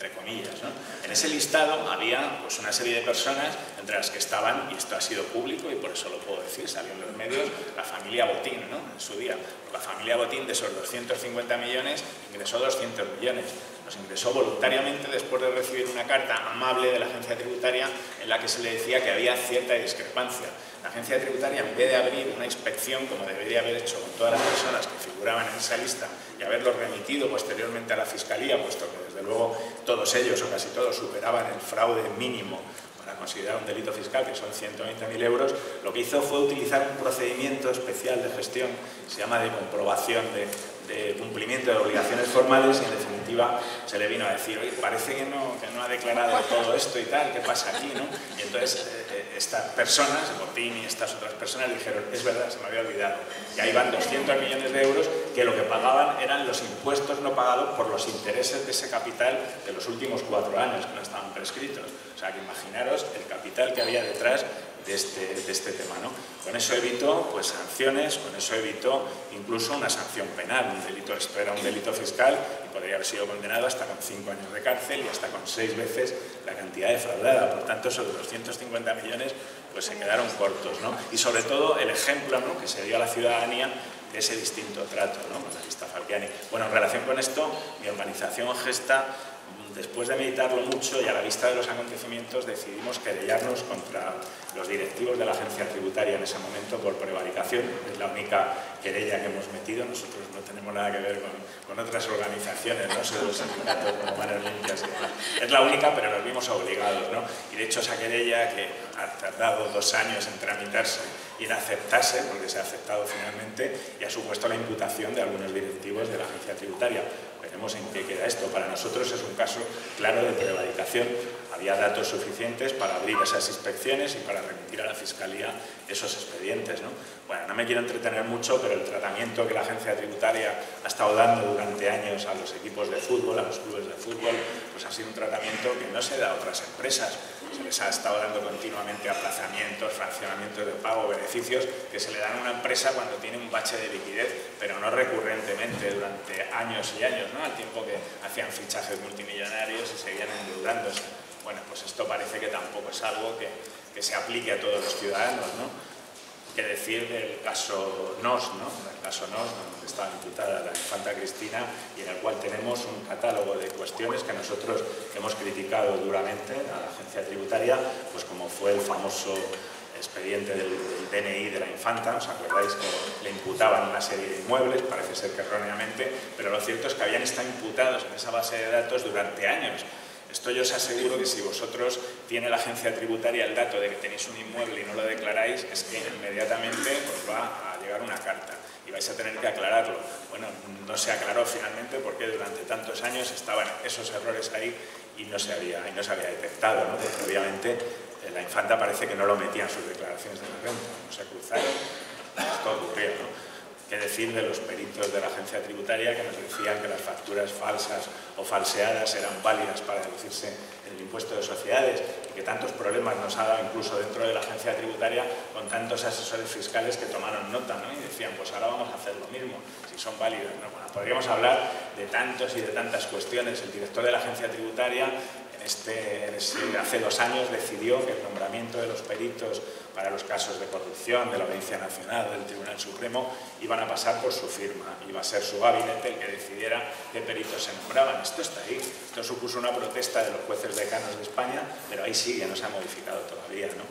entre comillas, ¿no? En ese listado había pues, una serie de personas, entre las que estaban, y esto ha sido público y por eso lo puedo decir, salió en los medios, la familia Botín, ¿no? En su día. La familia Botín, de esos doscientos cincuenta millones, ingresó doscientos millones. Los ingresó voluntariamente después de recibir una carta amable de la agencia tributaria en la que se le decía que había cierta discrepancia. La agencia tributaria, en vez de abrir una inspección, como debería haber hecho con todas las personas que figuraban en esa lista y haberlos remitido posteriormente a la Fiscalía, puesto que desde luego todos ellos o casi todos superaban el fraude mínimo para considerar un delito fiscal, que son ciento veinte mil euros, lo que hizo fue utilizar un procedimiento especial de gestión, se llama de comprobación de, de cumplimiento de obligaciones formales, y en definitiva se le vino a decir, oye, parece que no, que no ha declarado todo esto y tal, ¿qué pasa aquí, no? Y entonces eh, estas personas, Botín y estas otras personas, dijeron, es verdad, se me había olvidado, y ahí van doscientos millones de euros que lo que pagaban eran los impuestos no pagados por los intereses de ese capital de los últimos cuatro años, que no estaban prescritos. O sea, que imaginaros el capital que había detrás de este, de este tema, ¿no? Con eso evitó pues, sanciones, con eso evitó incluso una sanción penal. Un delito, esto era un delito fiscal y podría haber sido condenado hasta con cinco años de cárcel y hasta con seis veces la cantidad defraudada. Por tanto, esos doscientos cincuenta millones pues, se quedaron cortos, ¿no? Y sobre todo el ejemplo, ¿no?, que se dio a la ciudadanía de ese distinto trato, ¿no?, con la lista Falciani. Bueno, en relación con esto, mi organización Gesta, después de meditarlo mucho y a la vista de los acontecimientos, decidimos querellarnos contra los directivos de la agencia tributaria en ese momento por prevaricación. Es la única querella que hemos metido. Nosotros no tenemos nada que ver con, con otras organizaciones, ¿no? Son los sindicatos como Manos Limpias. Es la única, pero nos vimos obligados, ¿no? Y de hecho esa querella, que ha tardado dos años en tramitarse y en aceptarse, porque se ha aceptado finalmente, y ha supuesto la imputación de algunos directivos de la agencia tributaria. Veremos en qué queda esto. Para nosotros es un caso claro de prevaricación. Había datos suficientes para abrir esas inspecciones y para remitir a la Fiscalía esos expedientes, ¿no? Bueno, no me quiero entretener mucho, pero el tratamiento que la agencia tributaria ha estado dando durante años a los equipos de fútbol, a los clubes de fútbol, pues ha sido un tratamiento que no se da a otras empresas. Se les ha estado dando continuamente aplazamientos, fraccionamientos de pago, beneficios que se le dan a una empresa cuando tiene un bache de liquidez, pero no recurrentemente durante años y años, ¿no? Al tiempo que hacían fichajes multimillonarios y seguían endeudándose. Bueno, pues esto parece que tampoco es algo que, que se aplique a todos los ciudadanos, ¿no? ¿Qué decir del caso Nos, ¿no? El caso Nos, donde estaba imputada la infanta Cristina y en el cual tenemos un catálogo de cuestiones que nosotros hemos criticado duramente a la agencia tributaria, pues como fue el famoso expediente del, del D N I de la infanta. ¿Os acordáis que le imputaban una serie de inmuebles? Parece ser que erróneamente, pero lo cierto es que habían estado imputados en esa base de datos durante años. Esto yo os aseguro que si vosotros tiene la agencia tributaria el dato de que tenéis un inmueble y no lo declaráis, es que inmediatamente os va a llegar una carta y vais a tener que aclararlo. Bueno, no se aclaró finalmente porque durante tantos años estaban esos errores ahí y no se había, y no se había detectado, ¿no? Porque obviamente la infanta parece que no lo metía en sus declaraciones de la renta, no se cruzaron, esto ocurrió, ¿no? ¿Qué decir de los peritos de la agencia tributaria que nos decían que las facturas falsas o falseadas eran válidas para deducirse el impuesto de sociedades y que tantos problemas nos ha dado incluso dentro de la agencia tributaria con tantos asesores fiscales que tomaron nota, ¿no? Y decían, pues ahora vamos a hacer lo mismo, si son válidas, ¿no? Bueno, podríamos hablar de tantos y de tantas cuestiones. El director de la agencia tributaria Este, en ese, hace dos años decidió que el nombramiento de los peritos para los casos de corrupción de la Audiencia Nacional, del Tribunal Supremo, iban a pasar por su firma. Iba a ser su gabinete el que decidiera qué peritos se nombraban. Esto está ahí. Esto supuso una protesta de los jueces decanos de España, pero ahí sigue, no se ha modificado todavía, ¿no?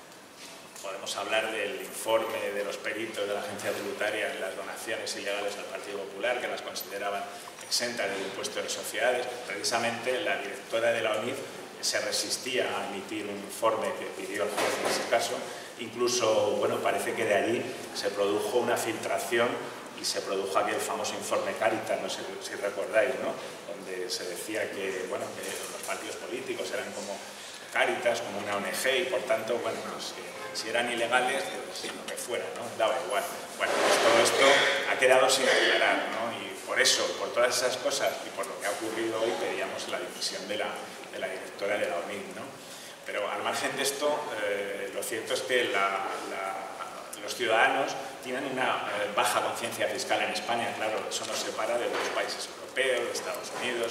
Podemos hablar del informe de los peritos de la agencia tributaria en las donaciones ilegales al Partido Popular, que las consideraban exentas del impuesto de sociedades. Precisamente la directora de la O N I F se resistía a emitir un informe que pidió el juez en ese caso. Incluso, bueno, parece que de allí se produjo una filtración y se produjo aquel famoso informe Caritas, no sé si recordáis, ¿no? Donde se decía que, bueno, que los partidos políticos eran como Caritas, como una O N G, y por tanto, bueno, pues, si eran ilegales, pues, lo que fuera, ¿no? Daba igual. Bueno, pues todo esto ha quedado sin aclarar, ¿no? Y por eso, por todas esas cosas y por lo que ha ocurrido hoy, pedíamos la dimisión de la, de la directora de la O N I F, ¿no? Pero al margen de esto, eh, lo cierto es que la, la, los ciudadanos tienen una eh, baja conciencia fiscal en España. Claro, eso nos separa de otros países europeos, de Estados Unidos,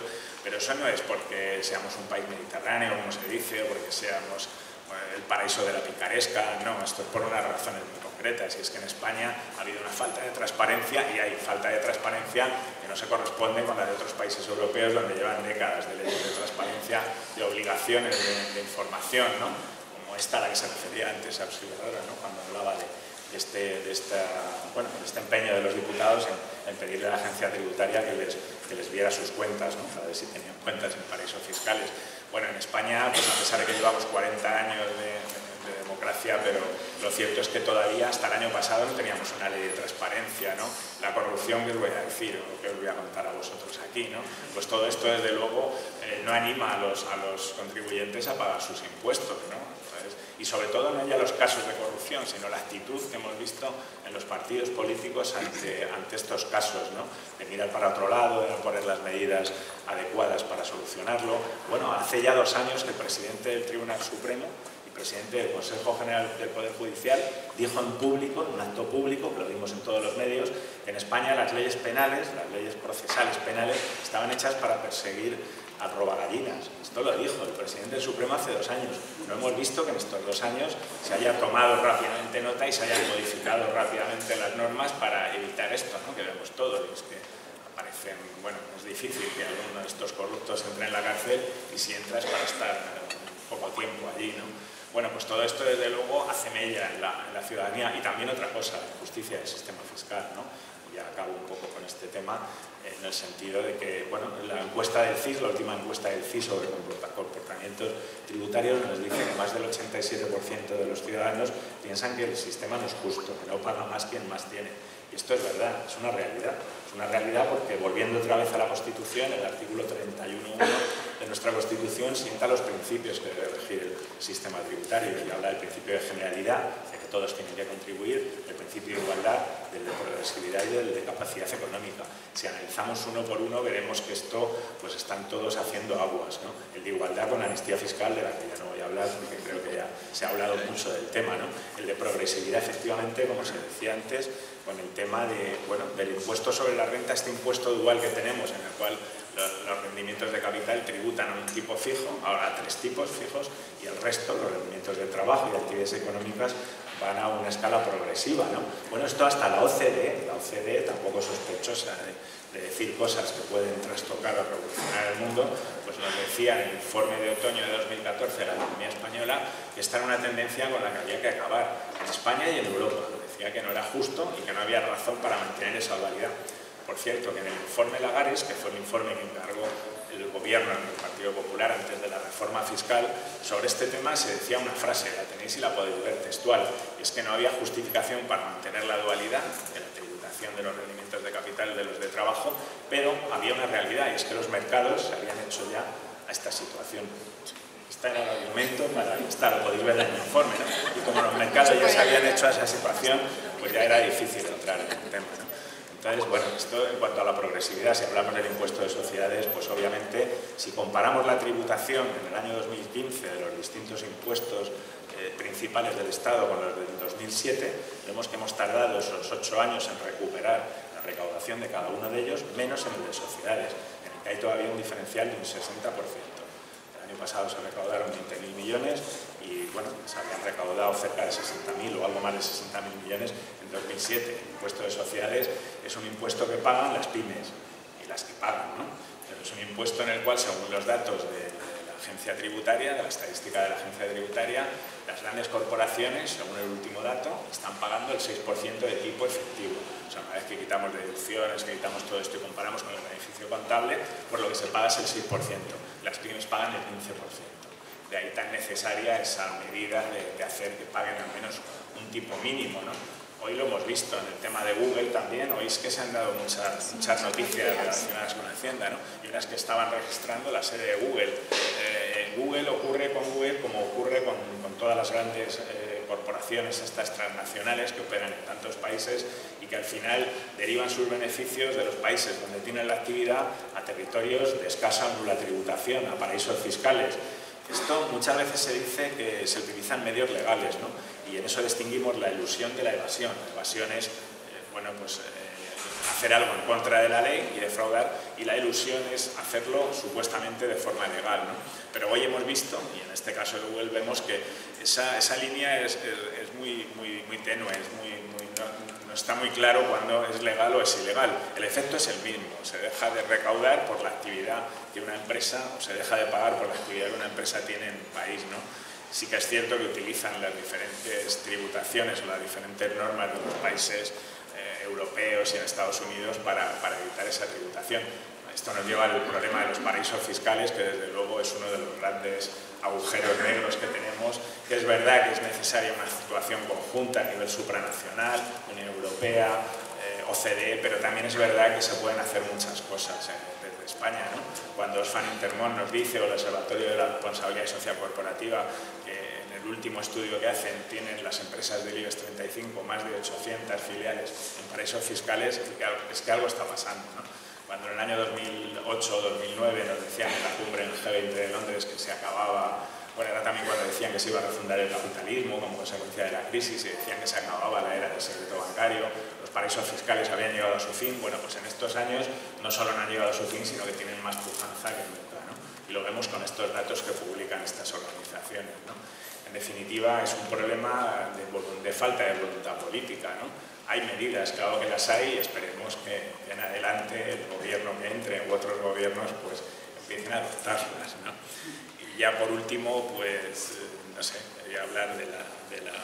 Pero eso no es porque seamos un país mediterráneo, como se dice, o porque seamos el paraíso de la picaresca, no, esto es por unas razones muy concretas, y es que en España ha habido una falta de transparencia, y hay falta de transparencia que no se corresponde con la de otros países europeos donde llevan décadas de leyes de transparencia, de obligaciones de, de información, ¿no? Como esta a la que se refería antes a Auxiliadora, ¿no? Cuando hablaba de, de, este, de, esta, bueno, de este empeño de los diputados en, en pedirle a la agencia tributaria que les, que les viera sus cuentas, ¿no? Para ver si tenían cuentas en paraísos fiscales. Bueno, en España, pues a pesar de que llevamos cuarenta años de, de, de democracia, pero lo cierto es que todavía hasta el año pasado no teníamos una ley de transparencia, ¿no? La corrupción, que os voy a decir, o que os voy a contar a vosotros aquí, ¿no? Pues todo esto, desde luego, eh, no anima a los, a los contribuyentes a pagar sus impuestos, ¿no? Entonces, y sobre todo no ya los casos de corrupción, sino la actitud que hemos visto en los partidos políticos ante, ante estos casos, ¿no? De mirar para otro lado, de no poner las medidas adecuadas para solucionarlo. Bueno, hace ya dos años que el presidente del Tribunal Supremo y presidente del Consejo General del Poder Judicial dijo en público, en un acto público, que lo vimos en todos los medios, que en España las leyes penales, las leyes procesales penales, estaban hechas para perseguir al robagallinas. Esto lo dijo el presidente del Supremo hace dos años. No hemos visto que en estos dos años se haya tomado rápidamente nota y se hayan modificado rápidamente las normas para evitar esto, ¿no? Que vemos todo. Y es que aparecen, bueno, es difícil que alguno de estos corruptos entre en la cárcel, y si entras para estar poco tiempo allí, ¿no? Bueno, pues todo esto desde luego hace mella en la, en la ciudadanía. Y también otra cosa, la justicia del sistema fiscal, ¿no? Ya acabo un poco con este tema, en el sentido de que, bueno, la encuesta del C I S, la última encuesta del C I S sobre comportamientos tributarios, nos dice que más del ochenta y siete por ciento de los ciudadanos piensan que el sistema no es justo, que no paga más quien más tiene. Y esto es verdad, es una realidad. Es una realidad porque, volviendo otra vez a la Constitución, el artículo treinta y uno punto uno de nuestra Constitución sienta los principios que debe regir el sistema tributario, y habla del principio de generalidad, de que todos tienen que contribuir, del principio de igualdad, del de progresividad y del de capacidad económica. Si analizamos uno por uno, veremos que esto, pues están todos haciendo aguas, ¿no? El de igualdad con la amnistía fiscal, de la que ya no voy a hablar porque creo que ya se ha hablado mucho del tema, ¿no? El de progresividad, efectivamente, como se decía antes, con el tema de, bueno, del impuesto sobre la renta, este impuesto dual que tenemos, en el cual los, los rendimientos de capital tributan a un tipo fijo, ahora a tres tipos fijos, y el resto, los rendimientos de trabajo y actividades económicas, van a una escala progresiva, ¿no? Bueno, esto hasta la O C D E, la O C D E tampoco sospechosa de, de decir cosas que pueden trastocar o revolucionar el mundo, pues nos decía en el informe de otoño de dos mil catorce de la economía española que esta era una tendencia con la que había que acabar en España y en Europa. Decía que no era justo y que no había razón para mantener esa dualidad. Por cierto, que en el informe Lagares, que fue el informe que encargó el gobierno del Partido Popular antes de la reforma fiscal, sobre este tema se decía una frase, la tenéis y la podéis ver textual, y es que no había justificación para mantener la dualidad de la tributación de los rendimientos de capital y de los de trabajo, pero había una realidad, y es que los mercados se habían hecho ya a esta situación. Este era el argumento para instar, lo podéis ver en el informe, ¿no? Y como los mercados ya se habían hecho a esa situación, pues ya era difícil entrar en el tema, ¿no? Entonces, bueno, esto en cuanto a la progresividad, si hablamos del impuesto de sociedades, pues obviamente, si comparamos la tributación en el año dos mil quince de los distintos impuestos eh, principales del Estado con los del dos mil siete, vemos que hemos tardado esos ocho años en recuperar la recaudación de cada uno de ellos, menos en el de sociedades, en el que hay todavía un diferencial de un sesenta por ciento. El año pasado se recaudaron veinte mil millones y, bueno, se habían recaudado cerca de sesenta mil o algo más de sesenta mil millones en dos mil siete. El impuesto de sociedades es un impuesto que pagan las pymes y las que pagan, ¿no? Pero es un impuesto en el cual, según los datos de, de la agencia tributaria, de la estadística de la agencia tributaria, las grandes corporaciones, según el último dato, están pagando el seis por ciento de tipo efectivo. O sea, una vez que quitamos deducciones, que quitamos todo esto y comparamos con el beneficio contable, pues lo que se paga es el seis por ciento. Las pymes pagan el quince por ciento. De ahí tan necesaria esa medida de, de hacer que paguen al menos un tipo mínimo, ¿no? Hoy lo hemos visto en el tema de Google también, oís que se han dado muchas, muchas noticias relacionadas con Hacienda, ¿no? Y unas que estaban registrando la sede de Google. Eh, en Google ocurre con Google como ocurre con, con todas las grandes eh, corporaciones, estas transnacionales que operan en tantos países y que al final derivan sus beneficios de los países donde tienen la actividad a territorios de escasa o nula tributación, a paraísos fiscales. Esto muchas veces se dice que se utilizan medios legales, ¿no? Y en eso distinguimos la elusión de la evasión. La evasión es, eh, bueno, pues, eh, hacer algo en contra de la ley y defraudar, y la ilusión es hacerlo supuestamente de forma legal, ¿no? Pero hoy hemos visto, y en este caso de Google vemos que esa, esa línea es, es, es muy, muy, muy tenue, es muy, muy, no, no está muy claro cuándo es legal o es ilegal. El efecto es el mismo, se deja de recaudar por la actividad que una empresa, o se deja de pagar por la actividad que una empresa tiene en un país, ¿no? Sí que es cierto que utilizan las diferentes tributaciones o las diferentes normas de los países eh, europeos y en Estados Unidos para, para evitar esa tributación. Esto nos lleva al problema de los paraísos fiscales, que desde luego es uno de los grandes agujeros negros que tenemos, que es verdad que es necesaria una situación conjunta a nivel supranacional, Unión Europea, eh, O C D E, pero también es verdad que se pueden hacer muchas cosas eh, desde España, ¿no? Cuando Oxfam Intermón nos dice, o el Observatorio de la Responsabilidad Social Corporativa, que en el último estudio que hacen tienen las empresas del IBEX treinta y cinco más de ochocientas filiales en paraísos fiscales, es que algo está pasando, ¿no? Cuando en el año dos mil ocho o dos mil nueve nos decían en la cumbre en el G veinte de Londres que se acababa, bueno, era también cuando decían que se iba a refundar el capitalismo como consecuencia de la crisis, y decían que se acababa la era del secreto bancario, los paraísos fiscales habían llegado a su fin. Bueno, pues en estos años no solo no han llegado a su fin, sino que tienen más pujanza que nunca, ¿no? Y lo vemos con estos datos que publican estas organizaciones, ¿no? En definitiva, es un problema de, de falta de voluntad política, ¿no? Hay medidas, claro que las hay, y esperemos que en adelante el gobierno que entre u otros gobiernos pues empiecen a adoptarlas, ¿no? Y ya por último, pues, no sé, quería hablar de la, de la,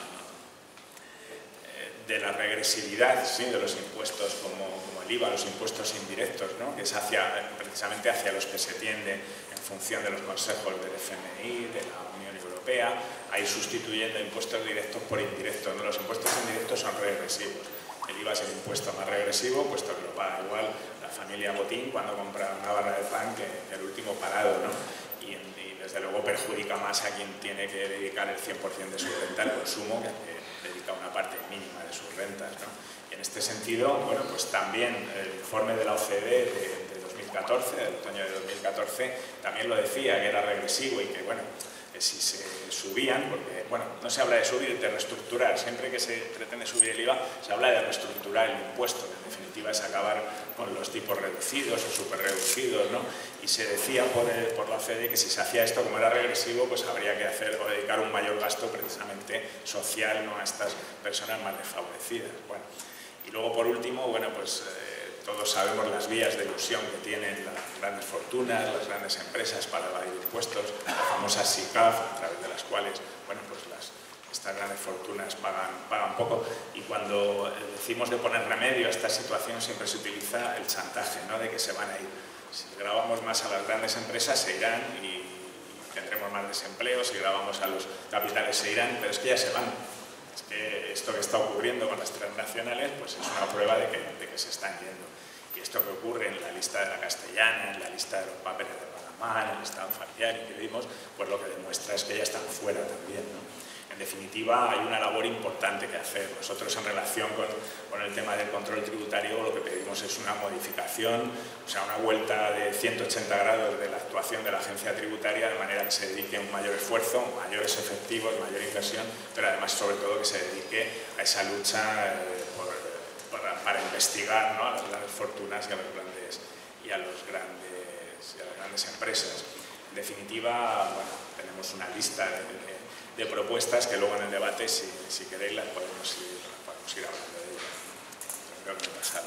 de la regresividad, ¿sí?, de los impuestos como, como el I V A, los impuestos indirectos, ¿no?, que es hacia, precisamente hacia los que se tiende en función de los consejos del F M I, de la Unión Europea, a ir sustituyendo impuestos directos por indirectos, ¿no? Los impuestos indirectos son regresivos. El I V A es el impuesto más regresivo, puesto que lo paga igual la familia Botín cuando compra una barra de pan que, que el último parado, ¿no? Y, y desde luego perjudica más a quien tiene que dedicar el cien por cien de su renta al consumo, que, que dedica una parte mínima de sus rentas, ¿no? Y en este sentido, bueno, pues también el informe de la O C D E de, de dos mil catorce, del otoño de dos mil catorce, también lo decía, que era regresivo y que, bueno, que si se subían, porque, bueno, no se habla de subir, de reestructurar, siempre que se pretende subir el I V A, se habla de reestructurar el impuesto, que en definitiva es acabar con los tipos reducidos o súper reducidos, ¿no? Y se decía por, el, por la O C D E que si se hacía esto, como era regresivo, pues habría que hacer o dedicar un mayor gasto precisamente social, ¿no?, a estas personas más desfavorecidas. Bueno, y luego por último, bueno, pues eh, todos sabemos las vías de ilusión que tienen las grandes fortunas, las grandes empresas para evadir impuestos, las famosas S I C A F, a través de las cuales, bueno, pues las, estas grandes fortunas pagan, pagan poco, y cuando decimos de poner remedio a esta situación siempre se utiliza el chantaje, ¿no?, de que se van a ir. Si grabamos más a las grandes empresas se irán y, y tendremos más desempleo, si grabamos a los capitales se irán, pero es que ya se van. Es que esto que está ocurriendo con las transnacionales pues es una prueba de que, de que se están yendo. Y esto que ocurre en la lista de la Castellana, en la lista de los papeles de Panamá, en el estado familiar que vimos, pues lo que demuestra es que ya están fuera también, ¿no? En definitiva, hay una labor importante que hacer. Nosotros, en relación con, con el tema del control tributario, lo que pedimos es una modificación, o sea, una vuelta de ciento ochenta grados de la actuación de la agencia tributaria, de manera que se dedique un mayor esfuerzo, mayores efectivos, mayor inversión, pero además, sobre todo, que se dedique a esa lucha eh, por, para, para investigar, ¿no?, a las grandes fortunas y a, los grandes, y, a los grandes, y a las grandes empresas. En definitiva, bueno, tenemos una lista de, de de propuestas que luego en el debate, si, si queréis, las podemos ir, podemos ir hablando de ellas. Creo que me he pasado.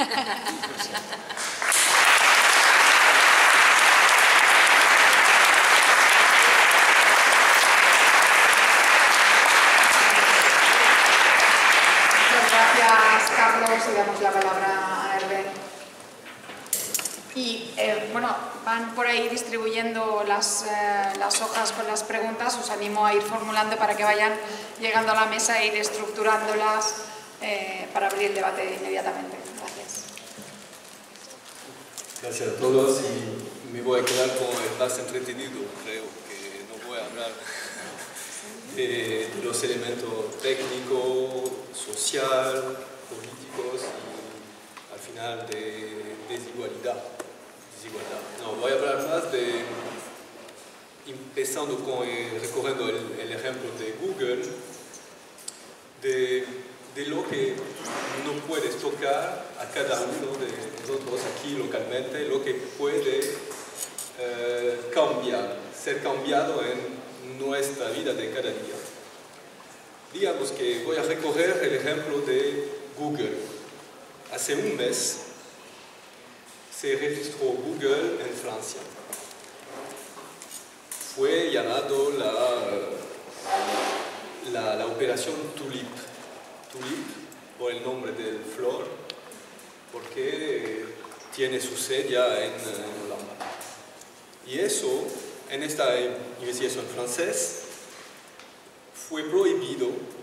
Sí. Muchas gracias, Carlos, y damos la palabra a Hervé. Y eh, bueno, van por ahí distribuyendo las, eh, las hojas con las preguntas. Os animo a ir formulando para que vayan llegando a la mesa e ir estructurándolas eh, para abrir el debate inmediatamente. Gracias. Gracias a todos, y me voy a quedar con el más entretenido. Creo que no voy a hablar de, de los elementos técnicos, social, políticos y al final de desigualdad. desigualdad. No, voy a hablar más de, empezando con, eh, recorriendo el, el ejemplo de Google, de de lo que no puedes tocar a cada uno de nosotros aquí localmente, lo que puede eh, cambiar, ser cambiado en nuestra vida de cada día. Digamos que voy a recoger el ejemplo de Google. Hace un mes se registró Google en Francia. Fue llamado la, la, la operación Tulip. Tulip, por el nombre del flor, porque tiene su sede ya en, en Holanda. Y eso, en esta investigación francesa, fue prohibido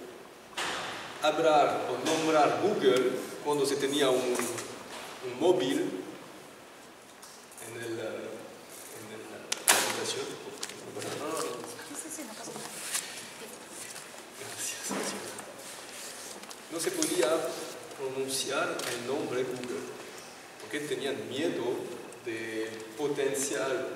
hablar o nombrar Google cuando se tenía un, un móvil en, el, en el, la presentación. No, no, no. Sí, sí, no pasa nada. Gracias. No se podía pronunciar el nombre Google porque tenían miedo del potencial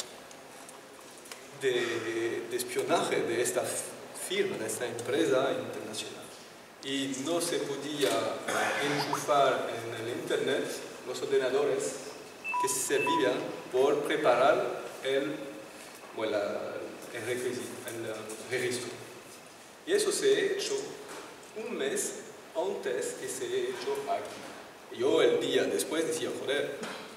de, de espionaje de esta firma, de esta empresa internacional. Y no se podía enchufar en el internet los ordenadores que servían por preparar el, bueno, el, requisito, el registro. Y eso se ha hecho un mes antes que se ha hecho aquí. Yo el día después decía, joder,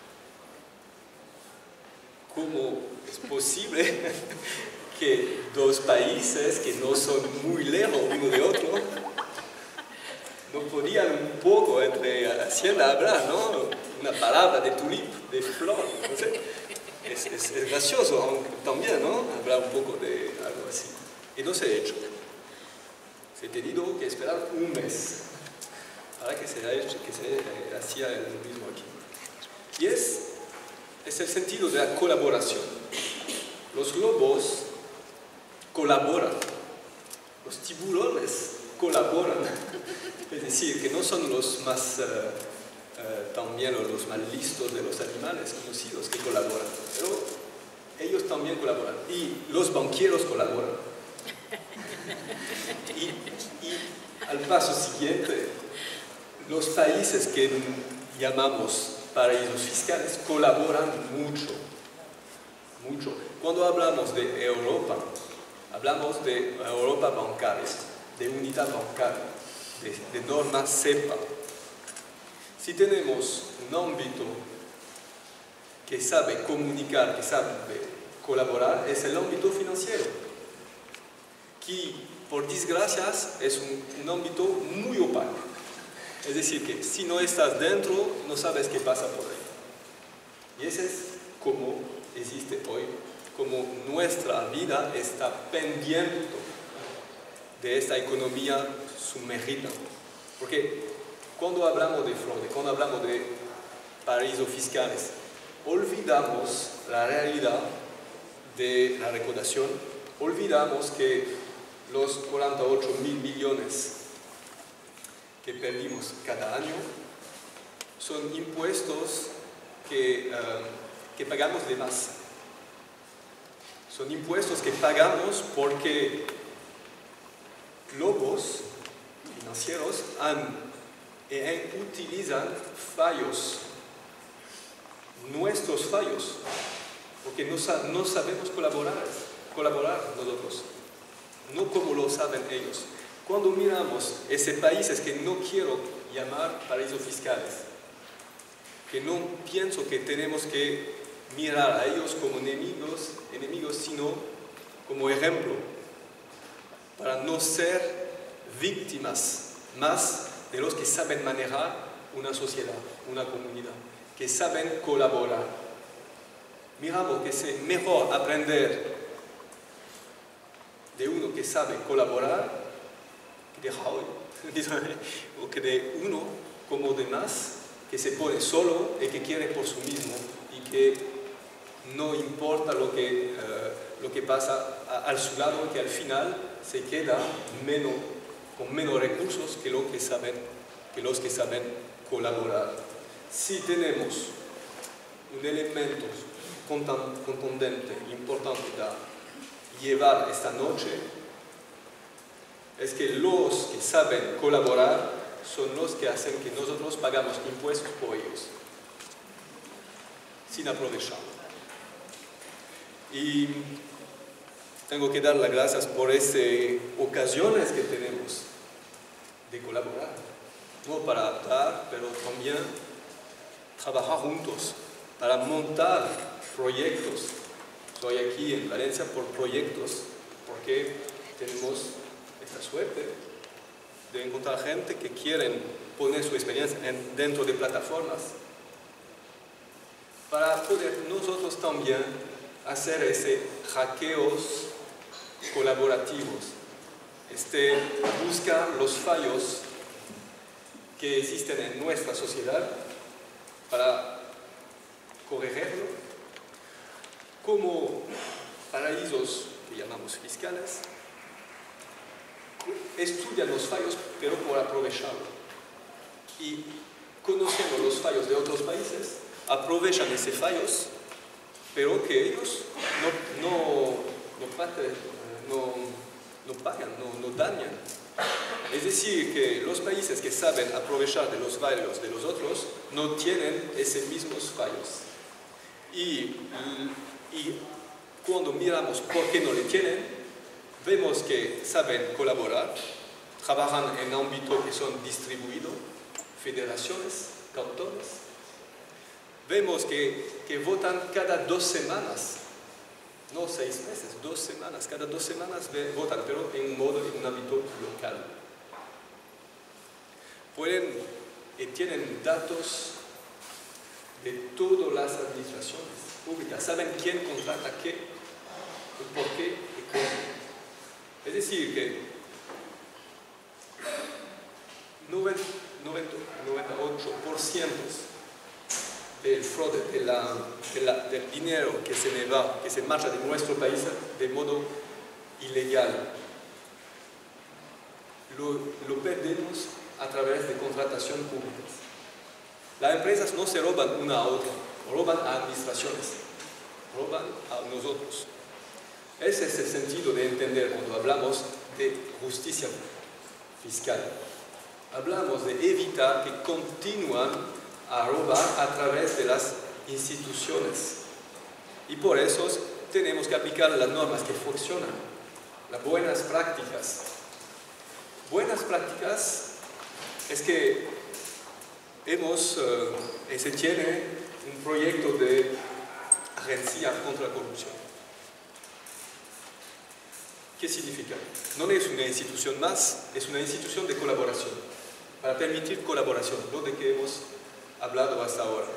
¿cómo es posible que dos países que no son muy lejos uno de otro no podían un poco entre Hacienda hablar, ¿no? Una palabra de tulip, de flor, no sé. Es, es, es gracioso aunque también, ¿no? Hablar un poco de algo así. Y no se ha hecho. Se ha tenido que esperar un mes para que se haya hecho, que se eh, hacía el mismo aquí. Y es, es el sentido de la colaboración. Los lobos colaboran, los tiburones colaboran, es decir, que no son los más, uh, uh, también los más listos de los animales conocidos que colaboran, pero ellos también colaboran, y los banqueros colaboran. Y, y al paso siguiente, los países que llamamos paraísos fiscales colaboran mucho, mucho. Cuando hablamos de Europa, hablamos de Europa bancaria, de unidad bancaria, de, de normas SEPA. Si tenemos un ámbito que sabe comunicar, que sabe colaborar, es el ámbito financiero, que por desgracia es un, un ámbito muy opaco. Es decir, que si no estás dentro, no sabes qué pasa por ahí. Y ese es como existe hoy, como nuestra vida está pendiente de esta economía sumergida. Porque cuando hablamos de fraude, cuando hablamos de paraísos fiscales, olvidamos la realidad de la recaudación, olvidamos que los cuarenta y ocho mil millones que perdimos cada año son impuestos que, uh, que pagamos de más. Son impuestos que pagamos porque lobos financieros han, eh, utilizan fallos, nuestros fallos, porque no, no sabemos colaborar, colaborar nosotros, no como lo saben ellos. Cuando miramos esos países que no quiero llamar paraísos fiscales, que no pienso que tenemos que mirar a ellos como enemigos, enemigos sino como ejemplo, para no ser víctimas más de los que saben manejar una sociedad, una comunidad, que saben colaborar. Miramos que es mejor aprender de uno que sabe colaborar que de Raúl, o que de uno como demás que se pone solo y que quiere por sí mismo y que no importa lo que, uh, lo que pasa a, a su lado, que al final se queda menos, con menos recursos que, lo que, saben, que los que saben colaborar. Si tenemos un elemento contundente, importante de llevar esta noche, es que los que saben colaborar son los que hacen que nosotros pagamos impuestos por ellos, sin aprovechar. Y tengo que dar las gracias por esas ocasiones que tenemos de colaborar, no para dar, pero también trabajar juntos, para montar proyectos. Soy aquí en Valencia por proyectos, porque tenemos esta suerte de encontrar gente que quieren poner su experiencia en, dentro de plataformas, para poder nosotros también hacer ese hackeos colaborativos, este, buscar los fallos que existen en nuestra sociedad para corregirlo, como paraísos que llamamos fiscales, estudian los fallos pero por aprovecharlo, y conociendo los fallos de otros países aprovechan esos fallos pero que ellos no, no, no, parte, no, no pagan, no, no dañan. Es decir, que los países que saben aprovechar de los fallos de los otros no tienen esos mismos fallos. Y, y cuando miramos por qué no le tienen, vemos que saben colaborar, trabajan en ámbitos que son distribuidos, federaciones, cantones. Vemos que, que votan cada dos semanas, no seis meses, dos semanas, cada dos semanas votan, pero en un modo, en un ámbito local. Pueden y tienen datos de todas las administraciones públicas, saben quién contrata qué, por qué y cómo. Es decir, que noventa y ocho por ciento del fraude, de la, de la, del dinero que se me va, que se marcha de nuestro país de modo ilegal, lo, lo perdemos a través de contratación públicas. Las empresas no se roban una a otra, roban a administraciones, roban a nosotros. Ese es el sentido de entender cuando hablamos de justicia fiscal. Hablamos de evitar que continúen a robar a través de las instituciones. Y por eso tenemos que aplicar las normas que funcionan, las buenas prácticas. Buenas prácticas es que hemos, eh, se tiene un proyecto de agencia contra la corrupción. ¿Qué significa? No es una institución más, es una institución de colaboración, para permitir colaboración, lo de que hemos hablado hasta ahora.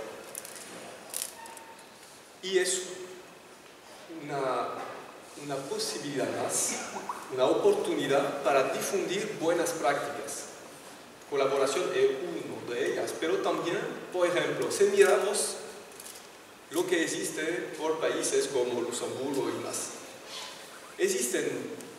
Y es una, una posibilidad más, una oportunidad para difundir buenas prácticas. Colaboración es una de ellas, pero también, por ejemplo, si miramos lo que existe por países como Luxemburgo y más, existen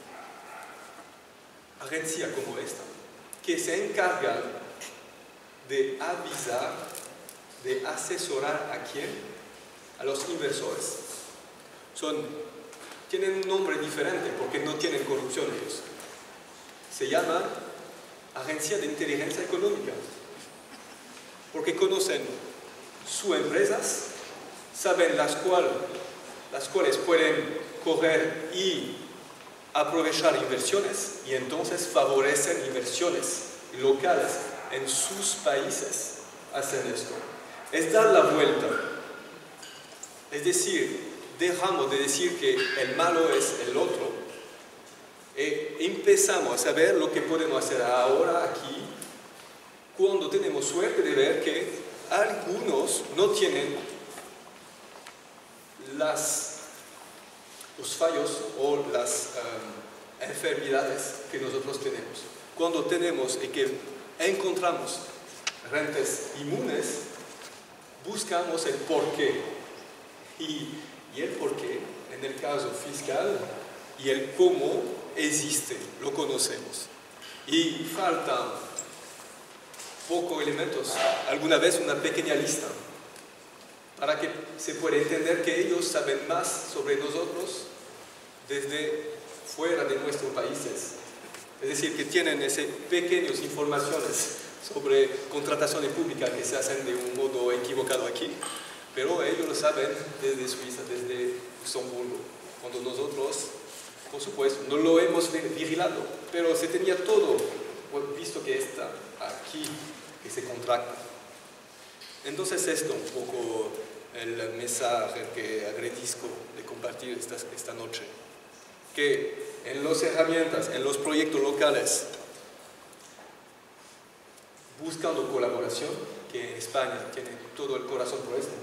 agencias como esta que se encargan de avisar, de asesorar a quién, a los inversores. Son, tienen un nombre diferente porque no tienen corrupción ellos. Se llama Agencia de Inteligencia Económica, porque conocen sus empresas, saben las, cual, las cuales pueden coger y aprovechar inversiones, y entonces favorecen inversiones locales en sus países. Hacen esto. Es dar la vuelta. Es decir, dejamos de decir que el malo es el otro. E empezamos a saber lo que podemos hacer ahora aquí, cuando tenemos suerte de ver que algunos no tienen las, los fallos o las um, enfermedades que nosotros tenemos. Cuando tenemos y que encontramos rentes inmunes, buscamos el porqué. Y, y el porqué, en el caso fiscal, y el cómo existe, lo conocemos. Y faltan pocos elementos, alguna vez una pequeña lista, para que se pueda entender que ellos saben más sobre nosotros desde fuera de nuestros países. Es decir, que tienen esas pequeñas informaciones sobre contrataciones públicas que se hacen de un modo equivocado aquí, pero ellos lo saben desde Suiza, desde Luxemburgo, cuando nosotros, por supuesto, no lo hemos vigilado, pero se tenía todo, visto que está aquí, que se contrata. Entonces esto un poco el mensaje que agradezco de compartir esta, esta noche, que en las herramientas, en los proyectos locales, buscando colaboración, que en España tiene todo el corazón por esto,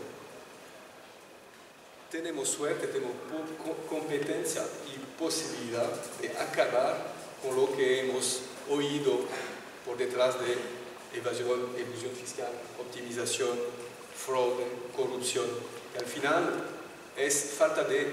tenemos suerte, tenemos competencia y posibilidad de acabar con lo que hemos oído por detrás de evasión, evasión fiscal, optimización, fraude, corrupción, que al final es falta de,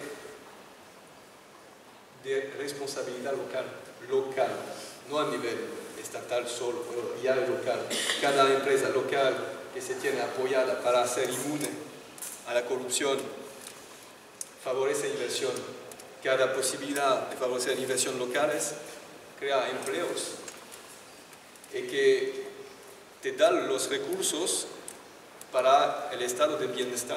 de responsabilidad local, local, no a nivel estatal solo, pero ya local. Cada empresa local que se tiene apoyada para ser inmune a la corrupción favorece inversión. Cada posibilidad de favorecer inversión locales crea empleos y que te da los recursos para el estado de bienestar.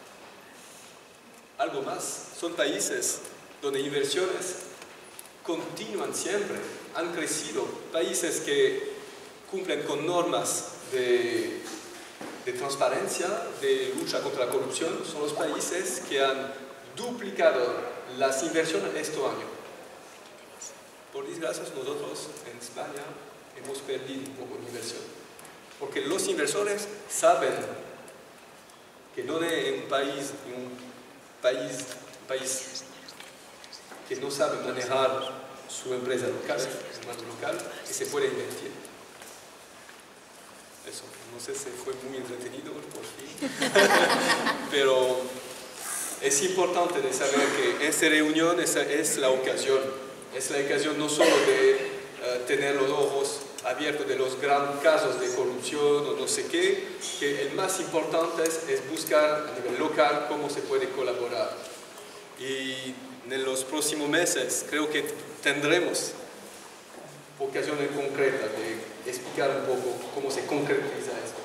Algo más, son países donde inversiones continúan siempre, han crecido, países que cumplen con normas de, de transparencia, de lucha contra la corrupción, son los países que han duplicado las inversiones este año. Por desgracia, nosotros en España hemos perdido un poco de inversión, porque los inversores saben que no es un país, un país, país que no sabe manejar su empresa local, su mano local, que se puede invertir. Eso, no sé si fue muy entretenido por fin, pero es importante de saber que esta reunión es, es la ocasión, es la ocasión no solo de uh, tener los ojos abiertos de los grandes casos de corrupción o no sé qué, que el más importante es, es buscar a nivel local cómo se puede colaborar. Y en los próximos meses creo que tendremos ocasiones concretas de explicar un poco cómo se concretiza esto.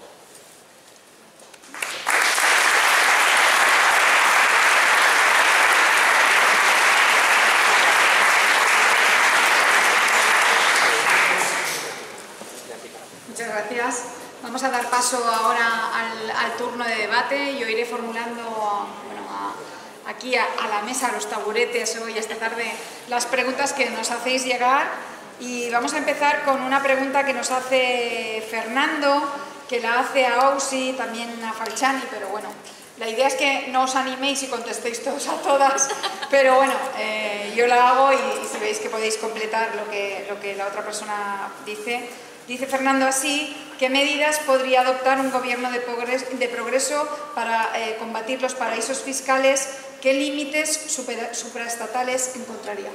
Muchas gracias. Vamos a dar paso ahora al, al turno de debate. Yo iré formulando bueno, a, aquí a, a la mesa, a los taburetes hoy, esta tarde, las preguntas que nos hacéis llegar. Y vamos a empezar con una pregunta que nos hace Fernando, que la hace a Ausi, también a Falciani, pero bueno, la idea es que no os animéis y contestéis todos a todas, pero bueno, eh, yo la hago y, y si veis que podéis completar lo que, lo que la otra persona dice. Dice Fernando así: ¿qué medidas podría adoptar un gobierno de progreso, de progreso para eh, combatir los paraísos fiscales? ¿Qué límites super, supraestatales encontraría?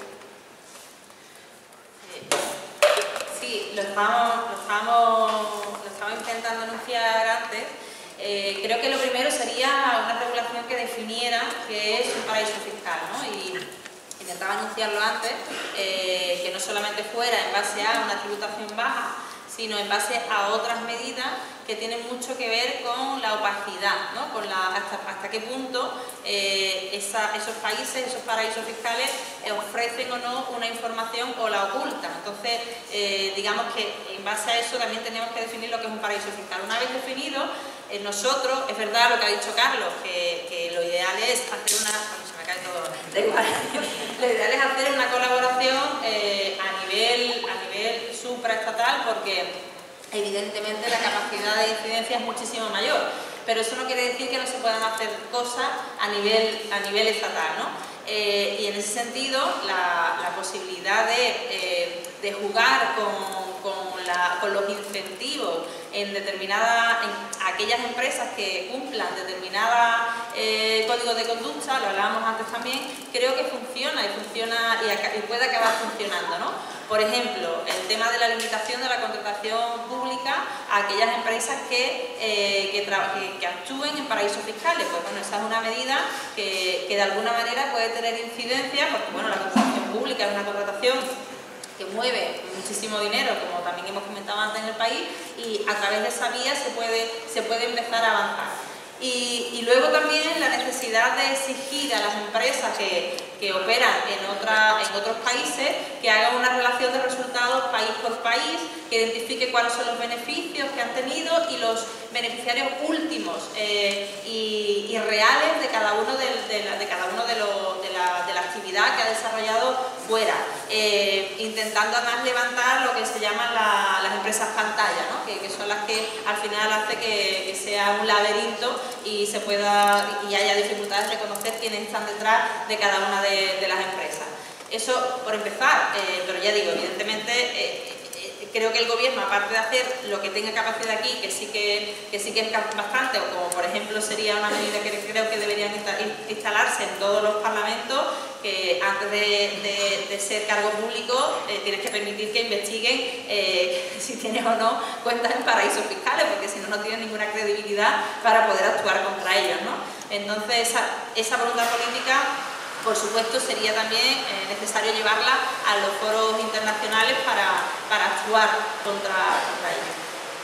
Sí, lo estábamos, lo estábamos, lo estábamos intentando anunciar antes. Eh, creo que lo primero sería una regulación que definiera qué es un paraíso fiscal, ¿no? Y intentaba anunciarlo antes, eh, que no solamente fuera en base a una tributación baja, sino en base a otras medidas que tienen mucho que ver con la opacidad, ¿no? Con la, hasta, hasta qué punto eh, esa, esos países, esos paraísos fiscales eh, ofrecen o no una información o la ocultan. Entonces, eh, digamos que en base a eso también tenemos que definir lo que es un paraíso fiscal. Una vez definido, eh, nosotros, es verdad lo que ha dicho Carlos, que, que lo ideal es hacer una... Bueno, se me cae todo, da igual. Lo ideal es hacer una colaboración eh, a nivel, a nivel supraestatal, porque evidentemente la capacidad de incidencia es muchísimo mayor, pero eso no quiere decir que no se puedan hacer cosas a nivel, a nivel estatal, ¿no? Eh, y en ese sentido, la, la posibilidad de, eh, de jugar con, con, la, con los incentivos en determinadas, en aquellas empresas que cumplan determinados eh, códigos de conducta, lo hablábamos antes también, creo que funciona y funciona y, y puede acabar funcionando, ¿no? Por ejemplo, el tema de la limitación de la contratación pública a aquellas empresas que, eh, que, que, que actúen en paraísos fiscales. Pues bueno, esa es una medida que, que de alguna manera puede tener incidencia, porque bueno, la contratación pública es una contratación que mueve muchísimo dinero, como también hemos comentado antes en el país, y a través de esa vía se puede, se puede empezar a avanzar. Y, y luego también la necesidad de exigir a las empresas que, que operan en, otra, en otros países que hagan una relación de resultados país por país, que identifique cuáles son los beneficios que han tenido y los beneficiarios últimos eh, y, y reales de cada uno de, de, la, de, cada uno de, lo, de, la, de la actividad que ha desarrollado fuera, eh, intentando además levantar lo que se llaman la, las empresas pantalla, ¿no? que, que son las que al final hace que, que sea un laberinto y se pueda y haya dificultades de reconocer quiénes están detrás de cada una de, de las empresas. Eso por empezar, eh, pero ya digo, evidentemente eh, eh, creo que el gobierno, aparte de hacer lo que tenga capacidad aquí, que sí que, que sí que es bastante, o como por ejemplo sería una medida que creo que deberían instalarse en todos los parlamentos, que antes de, de, de ser cargo público eh, tienes que permitir que investiguen eh, si tienes o no cuentas en paraísos fiscales, porque si no, no tienes ninguna credibilidad para poder actuar contra ellos, ¿no? Entonces, esa, esa voluntad política, por supuesto, sería también eh, necesario llevarla a los foros internacionales para, para actuar contra, contra ellos.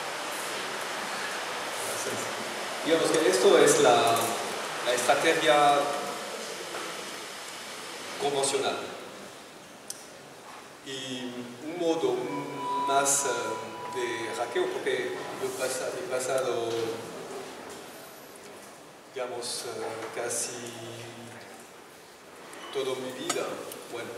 Digamos que esto es la, la estrategia convencional. Y un modo más uh, de hackeo, porque yo he pasado, digamos, uh, casi toda mi vida, bueno,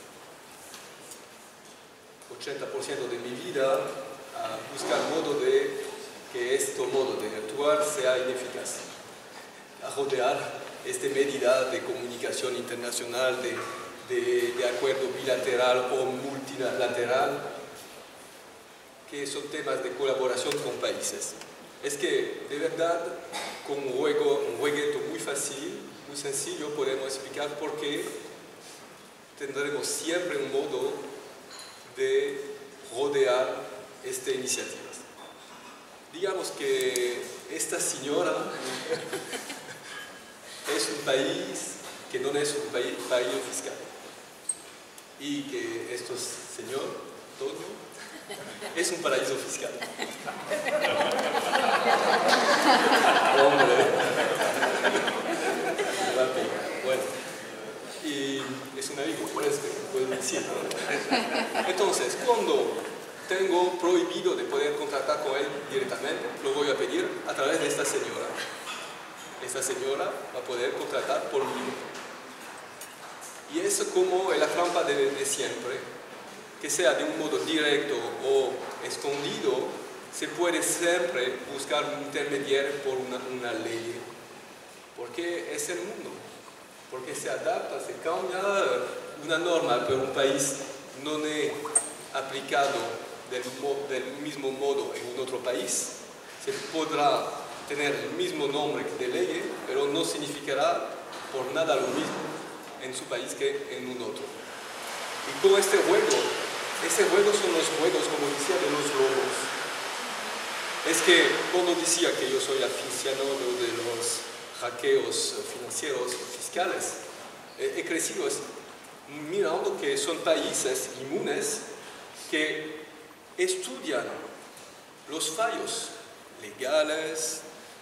ochenta por ciento de mi vida, a buscar modo de que este modo de actuar sea ineficaz, a rodear esta medida de comunicación internacional, de, de, de acuerdo bilateral o multilateral, que son temas de colaboración con países. Es que, de verdad, con un juego, un jueguito muy fácil, muy sencillo, podemos explicar por qué tendremos siempre un modo de rodear estas iniciativas. Digamos que esta señora es un país que no es un país, país fiscal, y que este señor, Toño, es un paraíso fiscal. Hombre. Bueno, y es un amigo, por eso puedo decir. Entonces, cuando tengo prohibido de poder contratar con él directamente, lo voy a pedir a través de esta señora. Esta señora va a poder contratar por mí. Y eso como es la trampa de, de siempre, que sea de un modo directo o escondido, se puede siempre buscar un intermediario por una, una ley, porque es el mundo, porque se adapta, se cambia una norma, pero un país no es aplicado del, del mismo modo en un otro país, se podrá tener el mismo nombre de ley, pero no significará por nada lo mismo en su país que en un otro. Y con este juego, este juego son los juegos, como decía, de los lobos. Es que cuando decía que yo soy aficionado de los hackeos financieros fiscales, he crecido mirando que son países inmunes que estudian los fallos legales,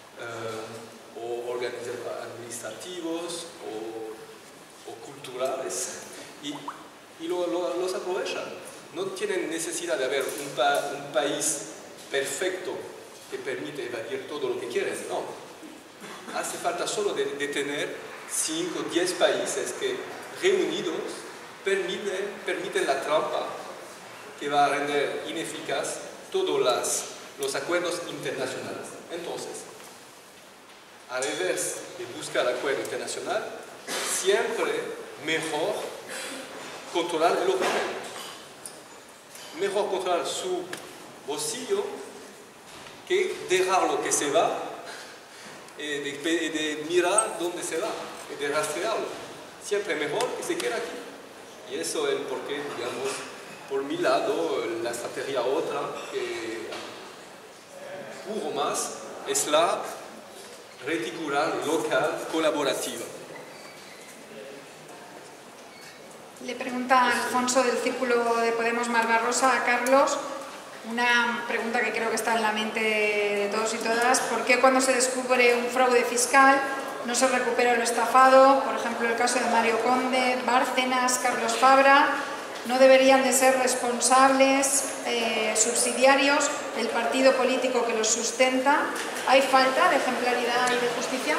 Uh, o administrativos o, o culturales y, y lo, lo, los aprovechan. No tienen necesidad de haber un, pa, un país perfecto que permite evadir todo lo que quieres, no. Hace falta solo de, de tener cinco o diez países que reunidos permiten, permiten la trampa que va a render ineficaz todos las, los acuerdos internacionales. Entonces, al revés de buscar acuerdo internacional, siempre mejor controlar el origen, mejor controlar su bolsillo que dejarlo que se va, eh, de, de mirar dónde se va, de rastrearlo. Siempre mejor que se quede aquí. Y eso es el porqué, digamos, por mi lado, la estrategia otra, que puro más, es la reticular local colaborativa. Le pregunta Alfonso del Círculo de Podemos Malvarrosa a Carlos, una pregunta que creo que está en la mente de todos y todas: ¿por qué cuando se descubre un fraude fiscal no se recupera lo estafado? Por ejemplo, el caso de Mario Conde, Bárcenas, Carlos Fabra. ¿No deberían de ser responsables eh, subsidiarios del partido político que los sustenta? ¿Hay falta de ejemplaridad y de justicia?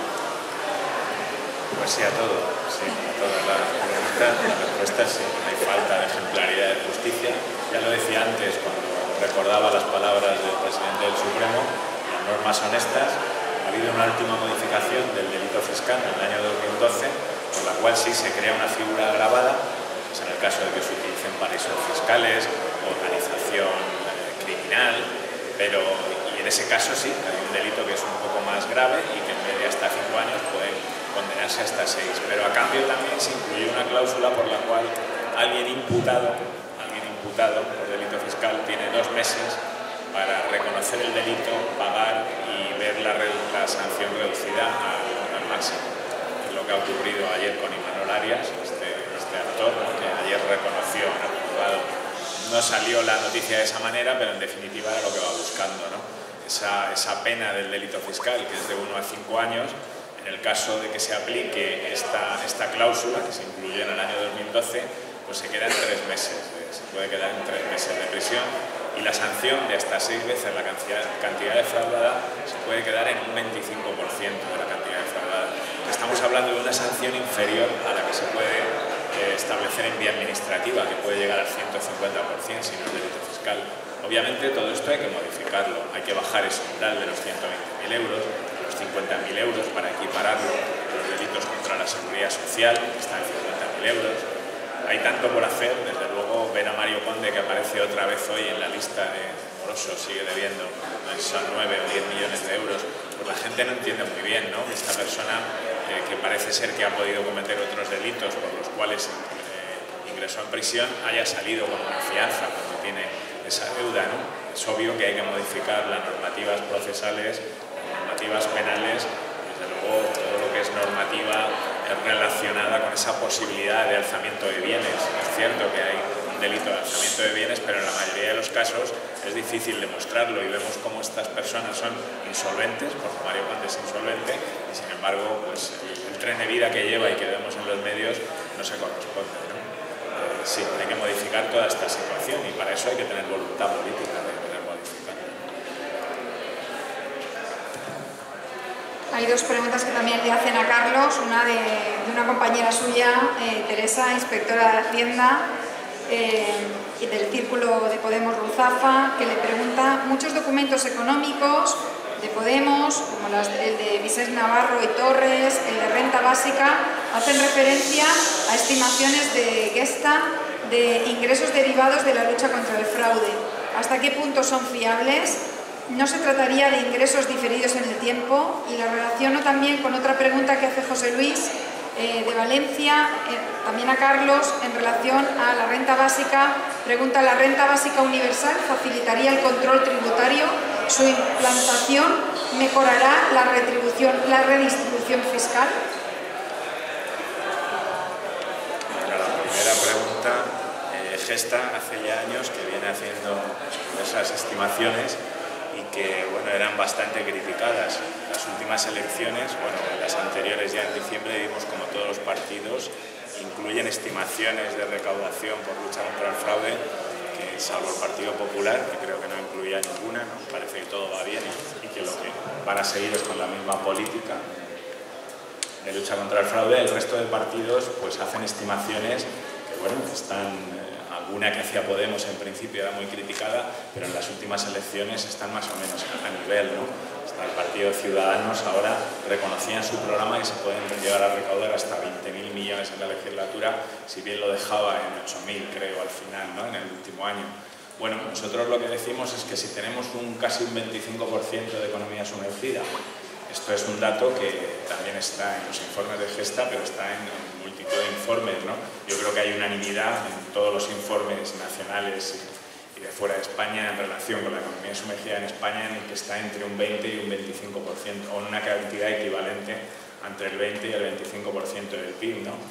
Pues sí, a todo. Sí, a toda la pregunta. La respuesta es sí, hay falta de ejemplaridad y de justicia. Ya lo decía antes cuando recordaba las palabras del presidente del Supremo: las normas son estas. Ha habido una última modificación del delito fiscal en el año dos mil doce, por la cual sí se crea una figura agravada, pues en el caso de que se utilicen paraísos fiscales, organización eh, criminal, pero y en ese caso sí, hay un delito que es un poco más grave y que en vez de hasta cinco años puede condenarse hasta seis. Pero a cambio también se incluye una cláusula por la cual alguien imputado, alguien imputado por delito fiscal tiene dos meses para reconocer el delito, pagar y ver la, la sanción reducida al, al máximo. Es lo que ha ocurrido ayer con Imanol Arias, este, este actor, ¿no?, que ayer reconoció en el juzgado. No salió la noticia de esa manera, pero en definitiva era lo que va buscando, ¿no? Esa, esa pena del delito fiscal, que es de uno a cinco años, en el caso de que se aplique esta, esta cláusula, que se incluyó en el año dos mil doce, pues se queda en tres meses, se puede quedar en tres meses de prisión, y la sanción de hasta seis veces la cantidad, cantidad defraudada se puede quedar en un veinticinco por ciento de la cantidad defraudada. Estamos hablando de una sanción inferior a la que se puede eh, establecer en vía administrativa, que puede llegar al ciento cincuenta por ciento si no es delito fiscal. Obviamente todo esto hay que modificarlo, hay que bajar ese umbral de los ciento veinte mil euros, los cincuenta mil euros, para equipararlo con los delitos contra la seguridad social, que están en cincuenta mil euros. Hay tanto por hacer, desde luego ver a Mario Conde, que aparece otra vez hoy en la lista de morosos, sigue debiendo, son nueve o diez millones de euros, pues la gente no entiende muy bien, ¿no?, esta persona eh, que parece ser que ha podido cometer otros delitos por los cuales eh, ingresó en prisión, haya salido con una fianza cuando tiene esa deuda, ¿no? Es obvio que hay que modificar las normativas procesales, las normativas penales, desde luego todo lo que es normativa relacionada con esa posibilidad de alzamiento de bienes. Es cierto que hay un delito de alzamiento de bienes, pero en la mayoría de los casos es difícil demostrarlo y vemos cómo estas personas son insolventes, porque Mario Conde es insolvente, y sin embargo pues, el, el tren de vida que lleva y que vemos en los medios no se corresponde, ¿no? Eh, sí, hay que modificar toda esta situación y para eso hay que tener voluntad política de poder modificarla. Hay dos preguntas que también le hacen a Carlos, una de, de una compañera suya, eh, Teresa, inspectora de Hacienda, eh, y del Círculo de Podemos Ruzafa, que le pregunta: muchos documentos económicos de Podemos, como las, el de Vicés Navarro y Torres, el de renta básica, hacen referencia a estimaciones de Gesta de ingresos derivados de la lucha contra el fraude. ¿Hasta qué punto son fiables? ¿No se trataría de ingresos diferidos en el tiempo? Y la relaciono también con otra pregunta que hace José Luis eh, de Valencia, eh, también a Carlos, en relación a la renta básica. Pregunta: ¿la renta básica universal facilitaría el control tributario? ¿Su implantación mejorará la retribución, la redistribución fiscal? Bueno, la primera pregunta, eh, Gesta hace ya años que viene haciendo esas estimaciones y que, bueno, eran bastante criticadas. Las últimas elecciones, bueno, las anteriores ya en diciembre, vimos como todos los partidos incluyen estimaciones de recaudación por lucha contra el fraude, que salvo el Partido Popular, que creo que no incluía ninguna, ¿no? Parece que todo va bien y, y que lo que van a seguir es con la misma política de lucha contra el fraude. El resto de partidos pues hacen estimaciones que, bueno, están... Una que hacía Podemos en principio era muy criticada, pero en las últimas elecciones están más o menos a nivel, ¿no? Hasta el Partido Ciudadanos ahora reconocía en su programa que se pueden llegar a recaudar hasta veinte mil millones en la legislatura, si bien lo dejaba en ocho mil, creo, al final, ¿no?, en el último año. Bueno, nosotros lo que decimos es que si tenemos un casi un veinticinco por ciento de economía sumergida, esto es un dato que también está en los informes de Gesta, pero está en multitud de informes, ¿no? Yo creo que hay unanimidad en todos los informes nacionales y de fuera de España en relación con la economía sumergida en España, en el que está entre un veinte y un veinticinco por ciento, o una cantidad equivalente entre el veinte y el veinticinco por ciento del P I B, ¿no?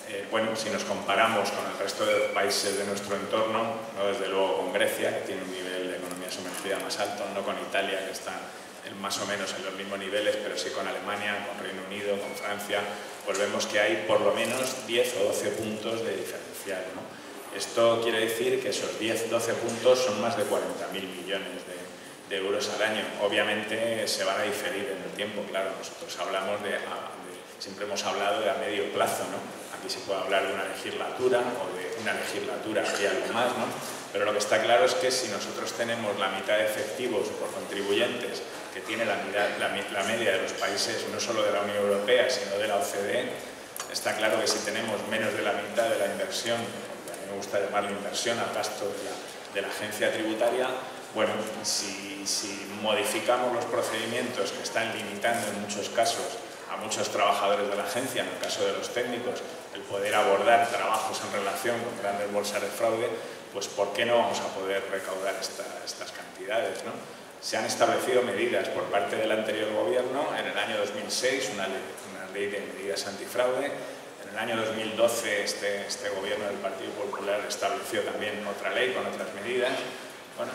Eh, bueno, si nos comparamos con el resto de países de nuestro entorno, no desde luego con Grecia, que tiene un nivel de economía sumergida más alto, no con Italia, que está en más o menos en los mismos niveles, pero sí con Alemania, con Reino Unido, con Francia, pues vemos que hay por lo menos diez o doce puntos de diferencial, ¿no? Esto quiere decir que esos diez o doce puntos son más de cuarenta mil millones de, de euros al año. Obviamente se van a diferir en el tiempo, claro, nosotros hablamos de, de siempre hemos hablado de a medio plazo, ¿no? Aquí se puede hablar de una legislatura o de una legislatura y algo más, ¿no? Pero lo que está claro es que si nosotros tenemos la mitad de efectivos por contribuyentes que tiene la, la, la media de los países, no solo de la Unión Europea, sino de la O C D E, está claro que si tenemos menos de la mitad de la inversión, a mí me gusta llamarlo inversión al gasto de la, de la agencia tributaria, bueno, si, si modificamos los procedimientos que están limitando en muchos casos a muchos trabajadores de la agencia, en el caso de los técnicos, el poder abordar trabajos en relación con grandes bolsas de fraude, pues ¿por qué no vamos a poder recaudar esta, estas cantidades, ¿no? Se han establecido medidas por parte del anterior gobierno, en el año dos mil seis una ley, una ley de medidas antifraude, en el año dos mil doce este, este gobierno del Partido Popular estableció también otra ley con otras medidas. Bueno,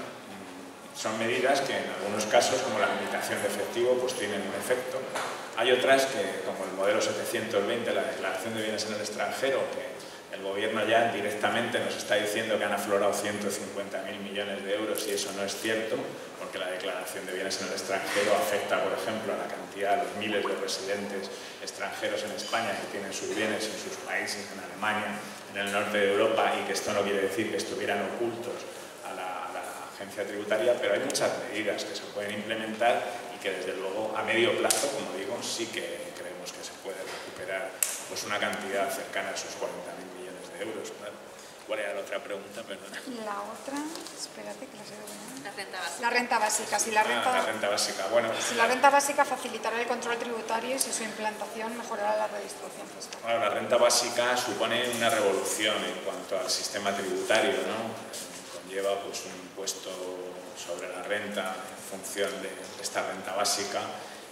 son medidas que en algunos casos, como la limitación de efectivo, pues tienen un efecto. Hay otras que, como el modelo setecientos veinte, la declaración de bienes en el extranjero, que el gobierno ya directamente nos está diciendo que han aflorado ciento cincuenta mil millones de euros y eso no es cierto, porque la declaración de bienes en el extranjero afecta, por ejemplo, a la cantidad, a los miles de residentes extranjeros en España que tienen sus bienes en sus países, en Alemania, en el norte de Europa, y que esto no quiere decir que estuvieran ocultos a la, a la agencia tributaria, pero hay muchas medidas que se pueden implementar y que desde luego a medio plazo, como digo, sí que creemos que se puede recuperar pues una cantidad cercana a esos cuarenta mil millones de euros. ¿Vale? ¿Cuál era la otra pregunta? Perdona. La otra, espérate que la sé de La renta básica. La renta básica, si la renta, Ah, la renta básica. Bueno, si la renta básica facilitará el control tributario y si su implantación mejorará la redistribución fiscal. bueno, la renta básica supone una revolución en cuanto al sistema tributario, ¿no? Conlleva pues, un impuesto sobre la renta en función de esta renta básica.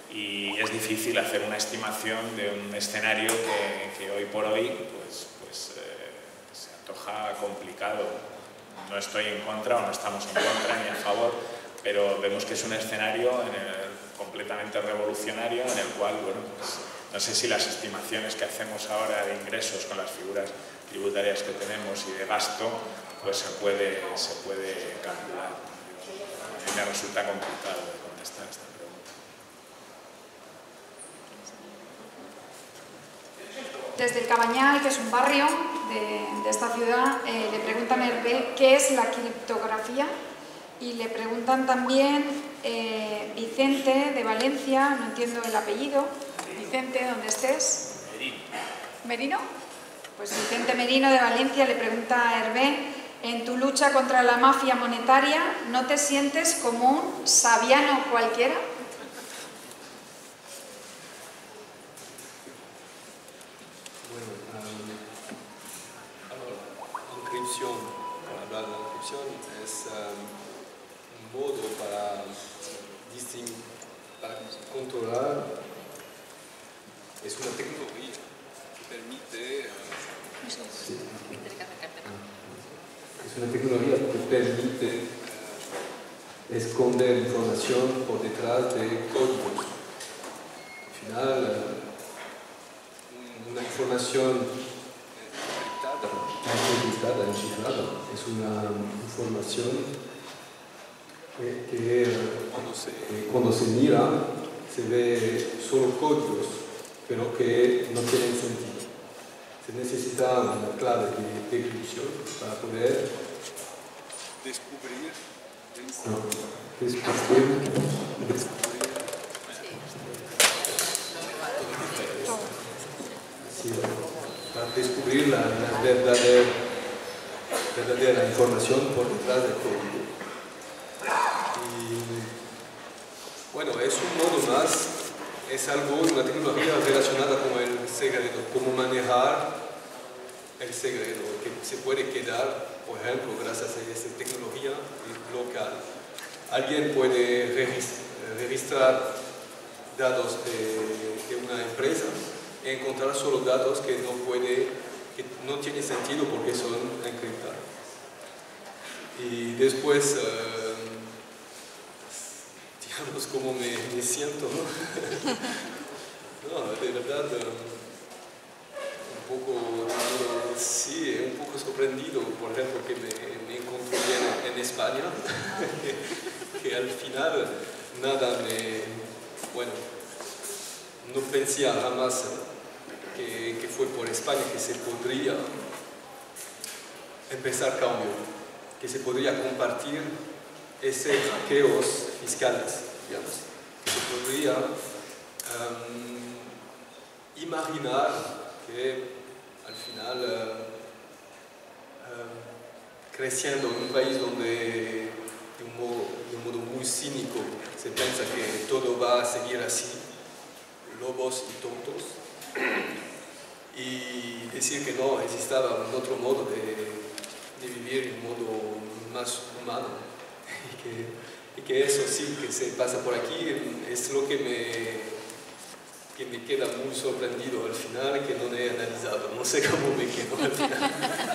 Y es difícil hacer una estimación de un escenario que, que hoy por hoy pues, pues, eh, se antoja complicado. No estoy en contra o no estamos en contra ni a favor, pero vemos que es un escenario en el, completamente revolucionario en el cual, bueno, pues, no sé si las estimaciones que hacemos ahora de ingresos con las figuras tributarias que tenemos y de gasto, pues se puede, se puede calcular. A mí me resulta complicado de contestar esta pregunta. Desde el Cabañal, que es un barrio de, de esta ciudad, eh, le preguntan a Hervé qué es la criptografía y le preguntan también eh, Vicente de Valencia, no entiendo el apellido, Vicente, ¿dónde estés? Merino. ¿Merino? Pues Vicente Merino de Valencia le pregunta a Hervé, en tu lucha contra la mafia monetaria, ¿no te sientes como un sabiano cualquiera? Para hablar de la encripción es um, un modo para, para controlar, es una tecnología que permite uh, sí. es una tecnología que permite uh, esconder información por detrás de códigos. Al final uh, una información encriptada, enchifrada, es una información que, que cuando, se, que cuando se mira se ve solo códigos, pero que no tienen sentido. Se necesita una clave de decrypción para poder descubrir, no, descubrir, descubrir sí, para descubrir la, la verdadera, verdadera información por detrás del código. Y bueno, es un modo más, es algo, una tecnología relacionada con el secreto, cómo manejar el secreto, que se puede quedar, por ejemplo, gracias a esta tecnología local. Alguien puede registrar datos de, de una empresa, encontrar solo datos que no puede que no tiene sentido porque son encriptados. Y después, eh, digamos, cómo me, me siento, ¿no? No, de verdad, un poco, sí, un poco sorprendido, por ejemplo, que me, me encontré en, en España, que, que al final nada me, bueno, no pensé jamás que, que fue por España que se podría empezar cambio, que se podría compartir esos hackeos fiscales, digamos, que se podría um, imaginar que al final, uh, uh, creciendo en un país donde de un, modo, de un modo muy cínico se piensa que todo va a seguir así, lobos y tontos, y decir que no, existaba un otro modo de, de vivir, un modo más humano, y que, y que eso sí, que se pasa por aquí, es lo que me... que me queda muy sorprendido al final, que no he analizado, no sé cómo me quedo al final.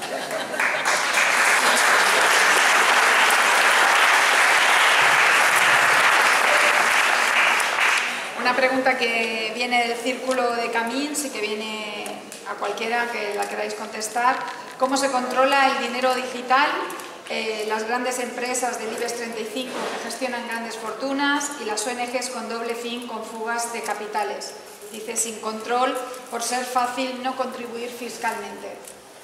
Una pregunta que viene del círculo de Camins y que viene a cualquiera que la queráis contestar. ¿Cómo se controla el dinero digital? Eh, las grandes empresas del IBEX treinta y cinco que gestionan grandes fortunas y las O N Ges con doble fin con fugas de capitales. Dice, sin control, por ser fácil no contribuir fiscalmente.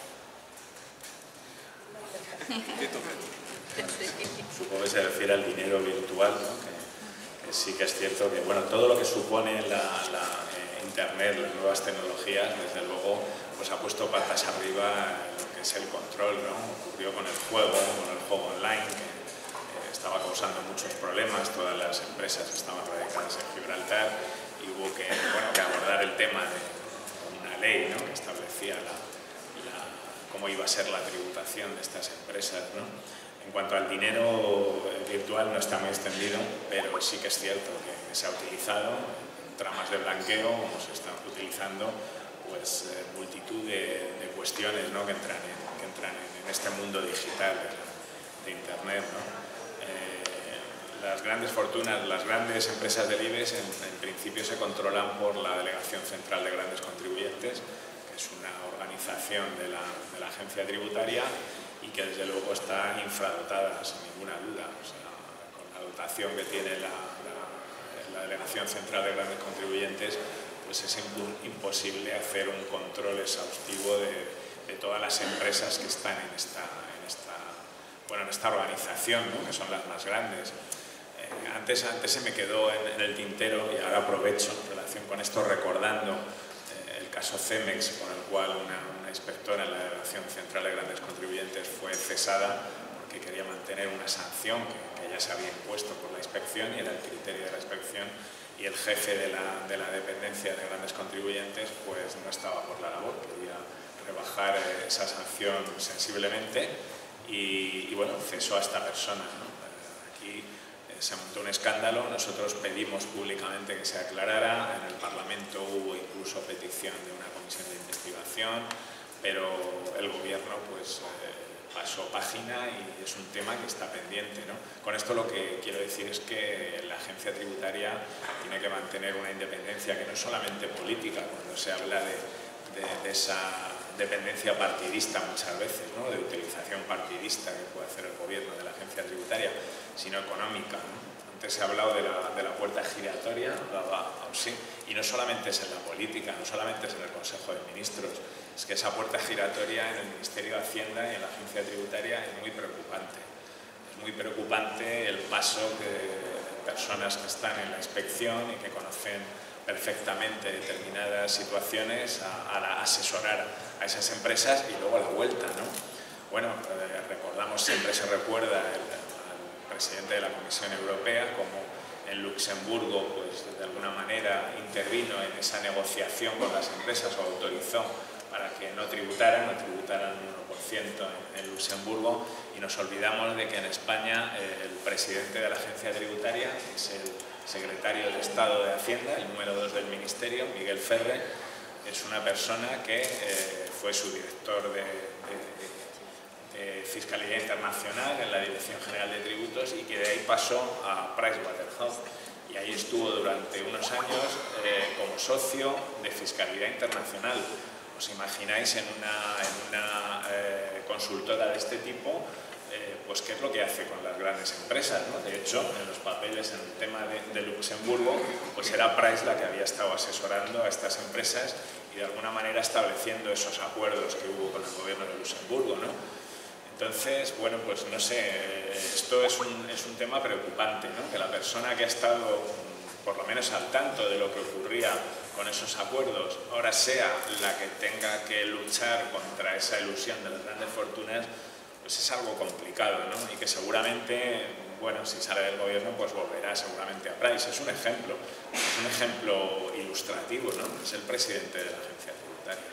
Supongo que se refiere al dinero virtual, ¿no? que, que sí que es cierto que bueno, todo lo que supone la, la eh, Internet, las nuevas tecnologías, desde luego, pues ha puesto patas arriba en lo que es el control, ¿no? Ocurrió con el juego, con el juego online, que eh, estaba causando muchos problemas, todas las empresas estaban radicadas en Gibraltar, y hubo que, bueno, que abordar el tema de una ley, ¿no? que establecía la, la, cómo iba a ser la tributación de estas empresas, ¿no? En cuanto al dinero virtual no está muy extendido, pero sí que es cierto que se ha utilizado en tramas de blanqueo, como se están utilizando pues, eh, multitud de, de cuestiones, ¿no? que entran, en, que entran en, en este mundo digital de, la, de Internet, ¿no? Las grandes fortunas, las grandes empresas del IBEX en, en principio se controlan por la Delegación Central de Grandes Contribuyentes, que es una organización de la, de la agencia tributaria y que desde luego está infradotada, sin ninguna duda. O sea, con la dotación que tiene la, la, la Delegación Central de Grandes Contribuyentes, pues es imposible hacer un control exhaustivo de, de todas las empresas que están en esta, en esta, bueno, en esta organización, ¿no? que son las más grandes. Antes, antes se me quedó en, en el tintero y ahora aprovecho en relación con esto recordando eh, el caso Cemex, por el cual una, una inspectora en la Delegación Central de Grandes Contribuyentes fue cesada porque quería mantener una sanción que, que ya se había impuesto por la inspección y era el criterio de la inspección, y el jefe de la, de la dependencia de Grandes Contribuyentes pues no estaba por la labor, quería rebajar eh, esa sanción sensiblemente y, y bueno, cesó a esta persona, ¿no? Aquí se montó un escándalo, nosotros pedimos públicamente que se aclarara, en el Parlamento hubo incluso petición de una comisión de investigación, pero el gobierno pues eh, pasó página y es un tema que está pendiente, ¿no? Con esto lo que quiero decir es que la agencia tributaria tiene que mantener una independencia que no es solamente política, cuando se habla de, de, de esa dependencia partidista muchas veces, ¿no? De utilización partidista que puede hacer el gobierno de la agencia tributaria, sino económica, ¿no? Antes se ha hablado de la, de la puerta giratoria, sí, y no solamente es en la política, no solamente es en el Consejo de Ministros, es que esa puerta giratoria en el Ministerio de Hacienda y en la agencia tributaria es muy preocupante. Es muy preocupante el paso de personas que están en la inspección y que conocen perfectamente determinadas situaciones a, a asesorar a esas empresas y luego la vuelta, ¿no? Bueno, eh, recordamos, siempre se recuerda el, al presidente de la Comisión Europea como en Luxemburgo, pues de alguna manera intervino en esa negociación con las empresas o autorizó para que no tributaran, no tributaran un uno por ciento en, en Luxemburgo, y nos olvidamos de que en España eh, el presidente de la agencia tributaria es el secretario de Estado de Hacienda, el número dos del Ministerio, Miguel Ferre, es una persona que eh, fue subdirector de, de, de Fiscalía Internacional en la Dirección General de Tributos y que de ahí pasó a Pricewaterhouse. Y ahí estuvo durante unos años eh, como socio de Fiscalidad Internacional. ¿Os imagináis en una, en una eh, consultora de este tipo, eh, pues qué es lo que hace con las grandes empresas, ¿no? De hecho, en los papeles, en el tema de, de Luxemburgo, pues era Price la que había estado asesorando a estas empresas y de alguna manera estableciendo esos acuerdos que hubo con el gobierno de Luxemburgo, ¿no? Entonces, bueno, pues no sé, esto es un, es un tema preocupante, ¿no? Que la persona que ha estado, por lo menos al tanto de lo que ocurría con esos acuerdos, ahora sea la que tenga que luchar contra esa ilusión de las grandes fortunas, pues es algo complicado, ¿no? Y que seguramente, bueno, si sale del gobierno, pues volverá seguramente a Price. Es un ejemplo, es un ejemplo ilustrativo, ¿no? Es el presidente de la agencia tributaria.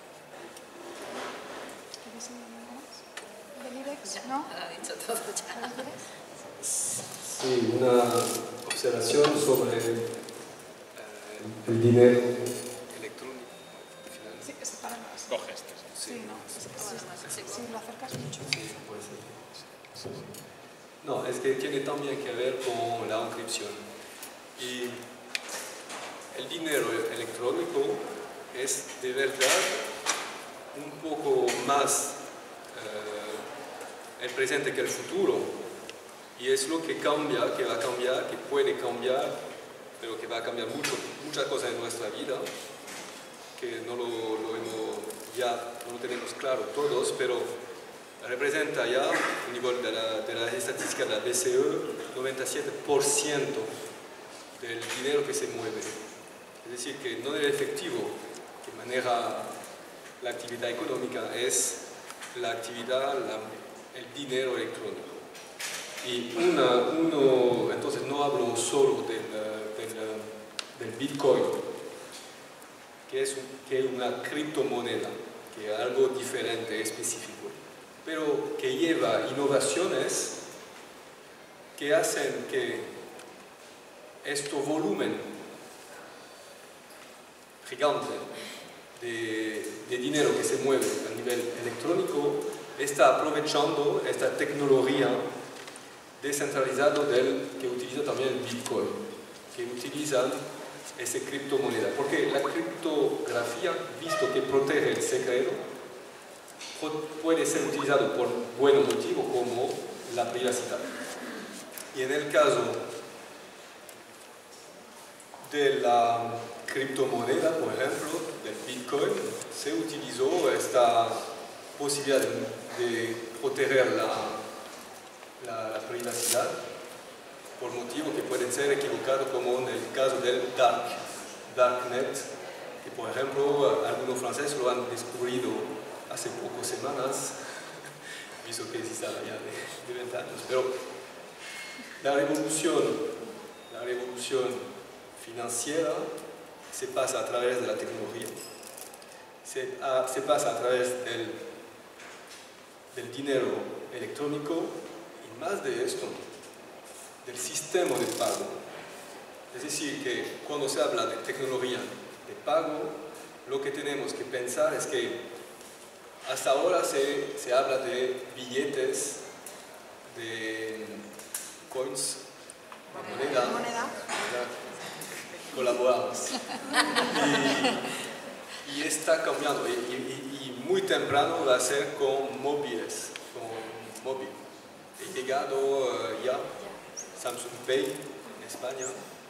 ¿No? Lo ha dicho todo ya. Sí, una observación sobre eh, el dinero electrónico. Sí, que se para más. Coge este. Sí, sí, no. Sí, sí, sí, lo acercas mucho. Sí, puede ser. No, es que tiene también que ver con la encripción. Y el dinero electrónico es de verdad un poco más eh, el presente que el futuro. Y es lo que cambia, que va a cambiar, que puede cambiar, pero que va a cambiar mucho, muchas cosas en nuestra vida, que no lo, lo hemos, ya no lo tenemos claro todos, pero representa ya, a nivel de la, de la estadística de la B C E, noventa y siete por ciento del dinero que se mueve. Es decir, que no el efectivo que maneja la actividad económica, es la actividad, la, el dinero electrónico. Y una, uno, entonces no hablo solo del, del, del Bitcoin, que es, un, que es una criptomoneda, que es algo diferente, específico, pero que lleva innovaciones que hacen que este volumen gigante de, de dinero que se mueve a nivel electrónico está aprovechando esta tecnología descentralizado del que utiliza también el Bitcoin, que utilizan esa criptomoneda, porque la criptografía, visto que protege el secreto, puede ser utilizado por buen motivo como la privacidad. Y en el caso de la criptomoneda, por ejemplo, del Bitcoin, se utilizó esta posibilidad de, de proteger la La, la privacidad por motivos que pueden ser equivocados, como en el caso del dark, darknet, que por ejemplo algunos franceses lo han descubierto hace pocas semanas, visto que existe ya de, de veinte años. Pero la revolución, la revolución financiera se pasa a través de la tecnología, se, a, se pasa a través del, del dinero electrónico. Más de esto, del sistema de pago. Es decir, que cuando se habla de tecnología de pago, lo que tenemos que pensar es que hasta ahora se, se habla de billetes, de coins, moneda, moneda. Colaboramos. Y, y está cambiando, y, y, y muy temprano va a ser con móviles, con móvil. He llegado uh, ya Samsung Pay en España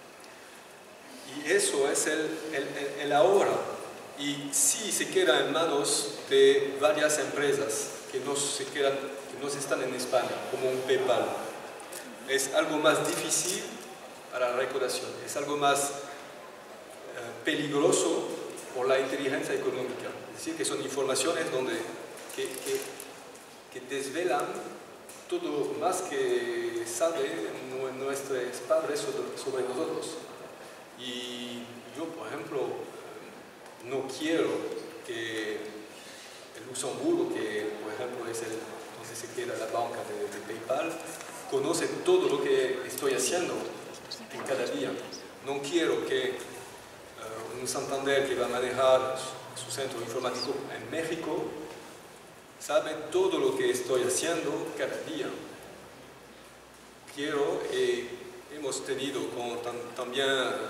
y eso es el, el, el, el ahora, y si se queda en manos de varias empresas que no, se quedan, que no están en España, como un PayPal, es algo más difícil para la recaudación, es algo más uh, peligroso por la inteligencia económica, es decir, que son informaciones donde, que, que, que desvelan todo más que sabe nuestros padres sobre, sobre nosotros. Y yo, por ejemplo, no quiero que el Luxemburgo, que por ejemplo es el, donde se queda la banca de, de PayPal, conoce todo lo que estoy haciendo en cada día. No quiero que uh, un Santander que va a manejar su centro informático en México, sabe todo lo que estoy haciendo cada día. Quiero, eh, hemos tenido con, tam, también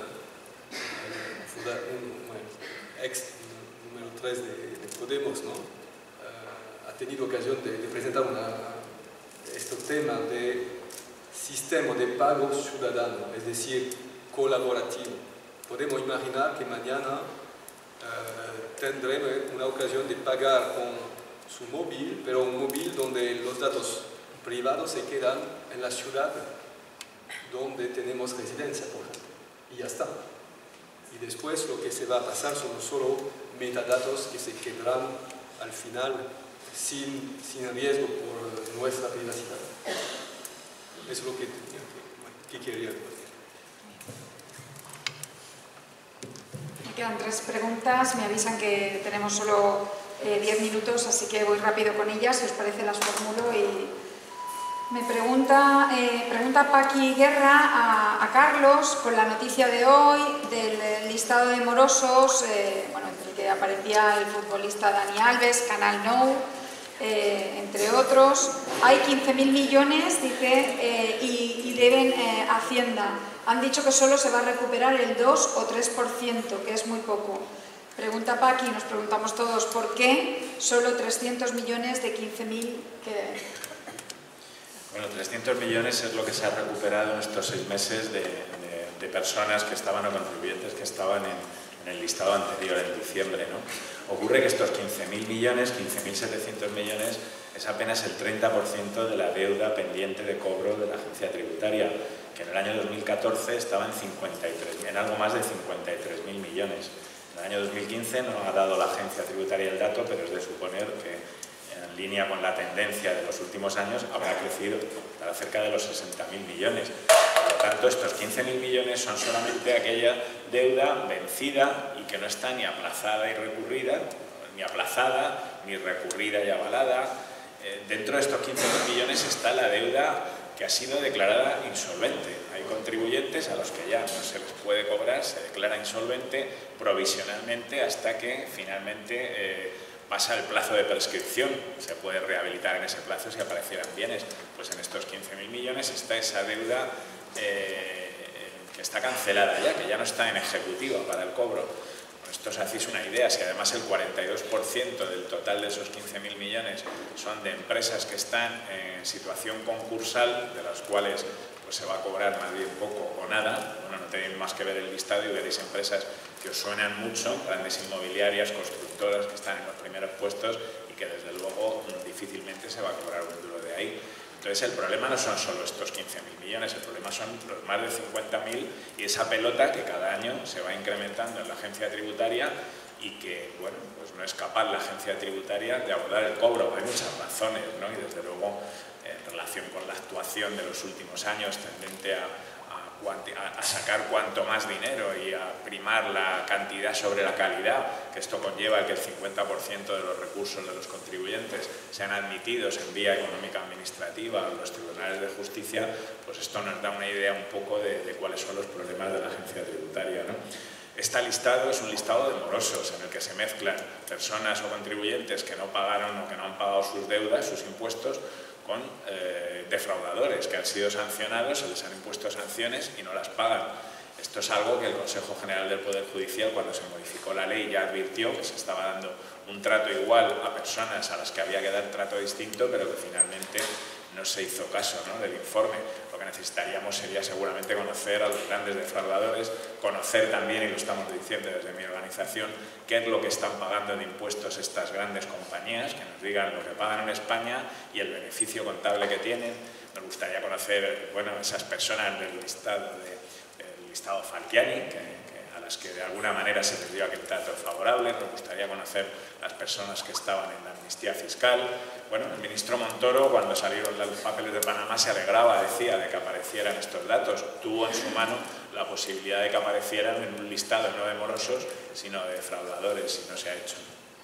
uh, un bueno, ex número tres de, de Podemos, ¿no? Uh, ha tenido ocasión de, de presentar una, este tema de sistema de pago ciudadano, es decir, colaborativo. Podemos imaginar que mañana uh, tendremos una ocasión de pagar con su móvil, pero un móvil donde los datos privados se quedan en la ciudad donde tenemos residencia, por ejemplo, y ya está. Y después lo que se va a pasar son solo metadatos que se quedarán al final sin, sin riesgo por nuestra privacidad. Eso es lo que, que, que quería decir. Me quedan tres preguntas, me avisan que tenemos solo eh, diez minutos, así que voy rápido con ellas, si os parece las formulo. Y me pregunta, eh, pregunta Paqui Guerra a, a Carlos, con la noticia de hoy del listado de morosos, eh, bueno, entre el que aparecía el futbolista Dani Alves, Canal Nou, eh, entre otros. Hay quince mil millones, dice, eh, y, y deben eh, Hacienda. Han dicho que solo se va a recuperar el dos o tres por ciento, que es muy poco. Pregunta Paqui, nos preguntamos todos, ¿por qué solo trescientos millones de quince mil que... Bueno, trescientos millones es lo que se ha recuperado en estos seis meses de, de, de personas que estaban o contribuyentes que estaban en, en el listado anterior, en diciembre, ¿no? Ocurre que estos quince mil millones, quince mil setecientos millones, es apenas el treinta por ciento de la deuda pendiente de cobro de la agencia tributaria, que en el año dos mil catorce estaba en, cincuenta y tres, en algo más de cincuenta y tres mil millones. En el año dos mil quince no ha dado la agencia tributaria el dato, pero es de suponer que en línea con la tendencia de los últimos años habrá crecido para cerca de los sesenta mil millones. Por lo tanto, estos quince mil millones son solamente aquella deuda vencida y que no está ni aplazada y recurrida, ni aplazada, ni recurrida y avalada. Eh, dentro de estos quince mil millones está la deuda que ha sido declarada insolvente. Hay contribuyentes a los que ya no se les puede cobrar, se declara insolvente provisionalmente hasta que finalmente eh, pasa el plazo de prescripción. Se puede rehabilitar en ese plazo si aparecieran bienes. Pues en estos quince mil millones está esa deuda eh, que está cancelada ya, que ya no está en ejecutiva para el cobro. Con esto os hacéis una idea, si además el cuarenta y dos por ciento del total de esos quince mil millones son de empresas que están en situación concursal, de las cuales pues, se va a cobrar más bien poco o nada, bueno, no tenéis más que ver el listado y veréis empresas que os suenan mucho, grandes inmobiliarias, constructoras que están en los primeros puestos y que desde luego difícilmente se va a cobrar un duro de ahí. Entonces el problema no son solo estos quince mil millones, el problema son los más de cincuenta mil y esa pelota que cada año se va incrementando en la agencia tributaria y que, bueno, pues no es capaz la agencia tributaria de abordar el cobro. Hay muchas razones, ¿no? Y desde luego en relación con la actuación de los últimos años tendente a, a, a sacar cuanto más dinero y a primar la cantidad sobre la calidad, que esto conlleva que el cincuenta por ciento de los recursos de los contribuyentes sean admitidos en vía económica administrativa a los tribunales de justicia, pues esto nos da una idea un poco de, de cuáles son los problemas de la agencia tributaria, ¿no? Este listado es un listado de morosos en el que se mezclan personas o contribuyentes que no pagaron o que no han pagado sus deudas, sus impuestos, con eh, defraudadores que han sido sancionados, se les han impuesto sanciones y no las pagan. Esto es algo que el Consejo General del Poder Judicial, cuando se modificó la ley, ya advirtió que se estaba dando un trato igual a personas a las que había que dar trato distinto, pero que finalmente no se hizo caso, ¿no?, del informe. Lo que necesitaríamos sería seguramente conocer a los grandes defraudadores, conocer también, y lo estamos diciendo desde mi organización, qué es lo que están pagando de impuestos estas grandes compañías, que nos digan lo que pagan en España y el beneficio contable que tienen. Nos gustaría conocer, bueno, esas personas del listado, de, del listado Falciani, que, que a las que de alguna manera se les dio aquel trato favorable. Nos gustaría conocer las personas que estaban en la amnistía fiscal. Bueno, el ministro Montoro, cuando salieron los papeles de Panamá, se alegraba, decía, de que aparecieran estos datos. Tuvo en su mano la posibilidad de que aparecieran en un listado no de morosos, sino de defraudadores, y no se ha hecho.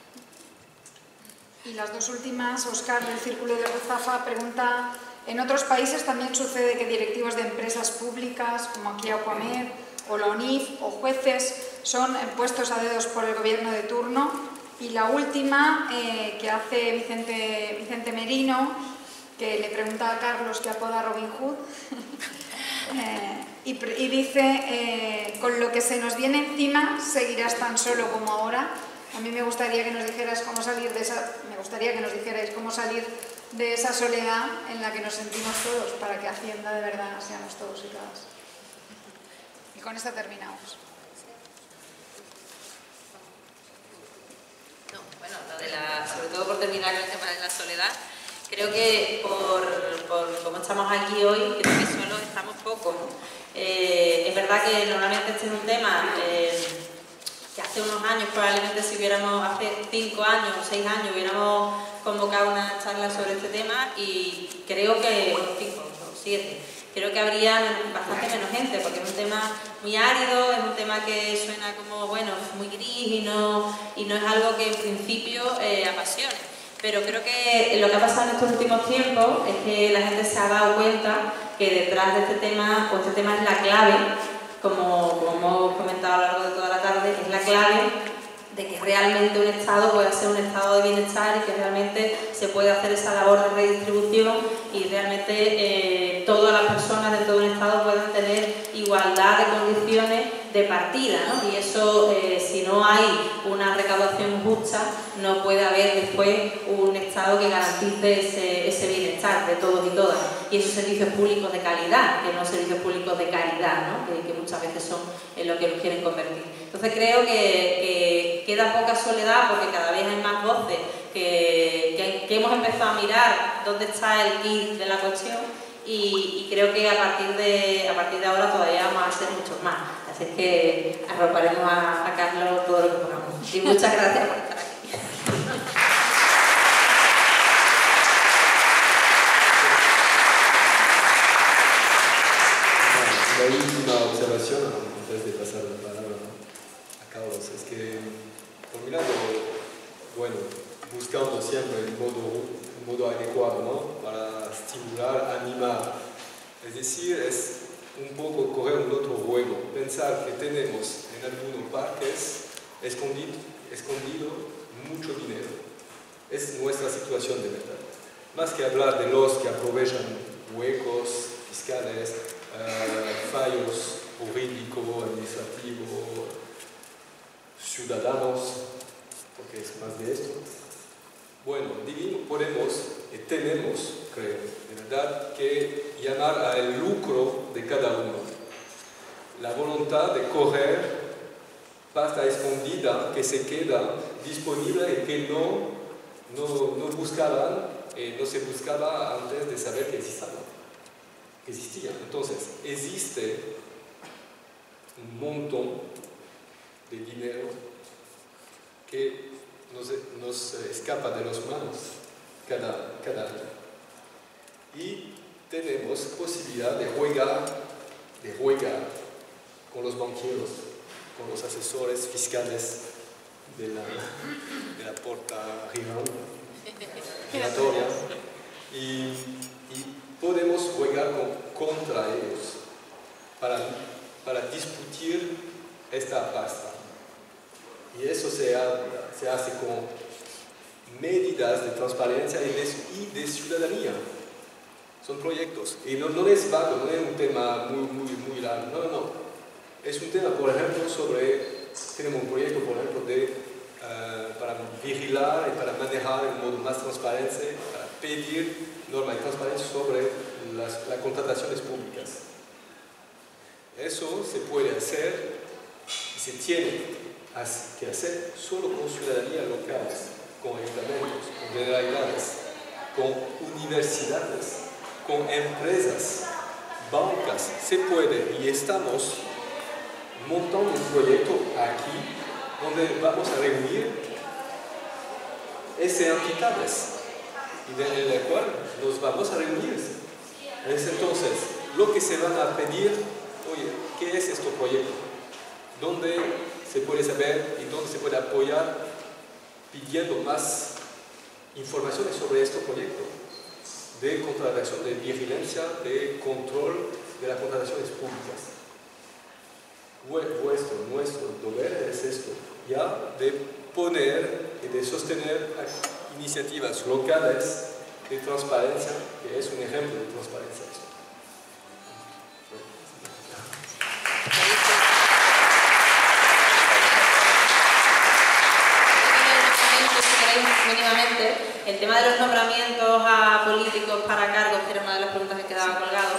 Y las dos últimas, Óscar del Círculo de Ruzafa pregunta: ¿en otros países también sucede que directivos de empresas públicas, como aquí Aquamed o la U N I F o jueces son puestos a dedos por el gobierno de turno. Y la última, eh, que hace Vicente, Vicente Merino, que le pregunta a Carlos qué apoda Robin Hood, eh, y, y dice, eh, con lo que se nos viene encima, seguirás tan solo como ahora. A mí me gustaría que nos dijeras cómo salir de esa, me gustaría que nos dijerais cómo salir de esa soledad en la que nos sentimos todos, para que Hacienda de verdad seamos todos y todas. Y con esta terminamos. No, bueno, lo de la, sobre todo por terminar con el tema de la soledad, creo que por, por como estamos aquí hoy, creo que solo estamos pocos, ¿no? Eh, es verdad que normalmente este es un tema eh, que hace unos años, probablemente si hubiéramos, hace cinco años o seis años, hubiéramos convocado una charla sobre este tema y creo que, bueno, cinco o siete, creo que habría bastante menos gente, porque es un tema muy árido, es un tema que suena como, bueno, muy gris y no, y no es algo que en principio eh, apasione. Pero creo que lo que ha pasado en estos últimos tiempos es que la gente se ha dado cuenta que detrás de este tema, o este tema es la clave, como, como hemos comentado a lo largo de toda la tarde, es la clave de que realmente un Estado pueda ser un Estado de bienestar y que realmente se pueda hacer esa labor de redistribución y realmente eh, todas las personas de todo un Estado puedan tener igualdad de condiciones de partida, ¿no? Y eso, eh, si no hay una recaudación justa, no puede haber después un Estado que garantice ese, ese bienestar de todos y todas. Y esos servicios públicos de calidad, que no servicios públicos de caridad, ¿no? que, que muchas veces son en lo que los quieren convertir. Entonces creo que, que queda poca soledad porque cada vez hay más voces que, que, que hemos empezado a mirar dónde está el kit de la cuestión y, y creo que a partir, de, a partir de ahora todavía vamos a hacer muchos más. Así que arroparemos a, a Carlos todo lo que podamos. Y muchas gracias por estar aquí. La última observación, antes de pasar la palabra a Carlos, es que, por mi lado, bueno, buscando siempre el modo, el modo adecuado, ¿no? Para estimular, animar. Es decir, es un poco correr un otro juego, pensar que tenemos en algunos parques escondido, escondido mucho dinero. Es nuestra situación de verdad. Más que hablar de los que aprovechan huecos fiscales, Uh, fallos jurídicos, administrativos, ciudadanos, porque es más de esto. Bueno, podemos y tenemos, creo, de verdad, que llamar al lucro de cada uno. La voluntad de correr pasta escondida que se queda disponible y que no, no, no buscaban, eh, no se buscaba antes de saber que existía. existía. Entonces, existe un montón de dinero que nos, nos escapa de las manos cada, cada año. Y tenemos posibilidad de jugar, de jugar con los banqueros, con los asesores fiscales de la, de la porta giratoria. Y, y podemos jugar con, contra ellos para, para discutir esta pasta. Y eso se, ha, se hace con medidas de transparencia y de, y de ciudadanía. Son proyectos. Y no, no es vago, no es un tema muy, muy, muy largo. No, no, no. Es un tema, por ejemplo, sobre... Tenemos un proyecto, por ejemplo, de, uh, para vigilar y para manejar en modo más transparente, para pedir norma y transparencia sobre las, las contrataciones públicas. Eso se puede hacer y se tiene que hacer solo con ciudadanía local, con ayuntamientos, con generalidades, con universidades, con empresas, bancas. Se puede y estamos montando un proyecto aquí donde vamos a reunir esas entidades y en el cual nos vamos a reunir. Es entonces lo que se van a pedir, oye, ¿qué es este proyecto? ¿Dónde se puede saber y dónde se puede apoyar pidiendo más informaciones sobre este proyecto de contratación, de vigilancia, de control de las contrataciones públicas? vuestro, nuestro deber es esto, ya de poner y de sostener iniciativas locales de transparencia, que es un ejemplo de transparencia. Mínimamente, el tema de los nombramientos a políticos para cargos, que era una de las preguntas que quedaba colgado,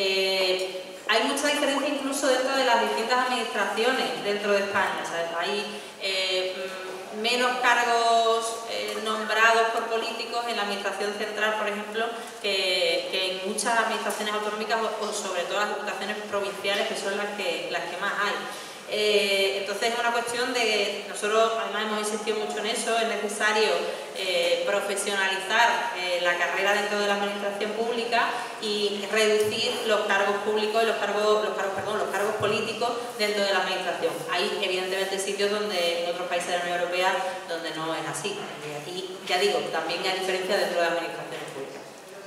eh, hay mucha diferencia incluso dentro de las distintas administraciones dentro de España, ¿sabes? Hay eh, menos cargos eh, nombrados por políticos en la administración central, por ejemplo, que, que en muchas administraciones autonómicas o, o sobre todo las diputaciones provinciales, que son las que, las que más hay. Eh, entonces es una cuestión de, nosotros además hemos insistido mucho en eso, es necesario eh, profesionalizar eh, la carrera dentro de la administración pública y reducir los cargos públicos y los cargos, los cargos, perdón, los cargos políticos dentro de la administración. Hay evidentemente sitios donde, en otros países de la Unión Europea, donde no es así. Y aquí, ya digo, también hay diferencia dentro de las administraciones públicas.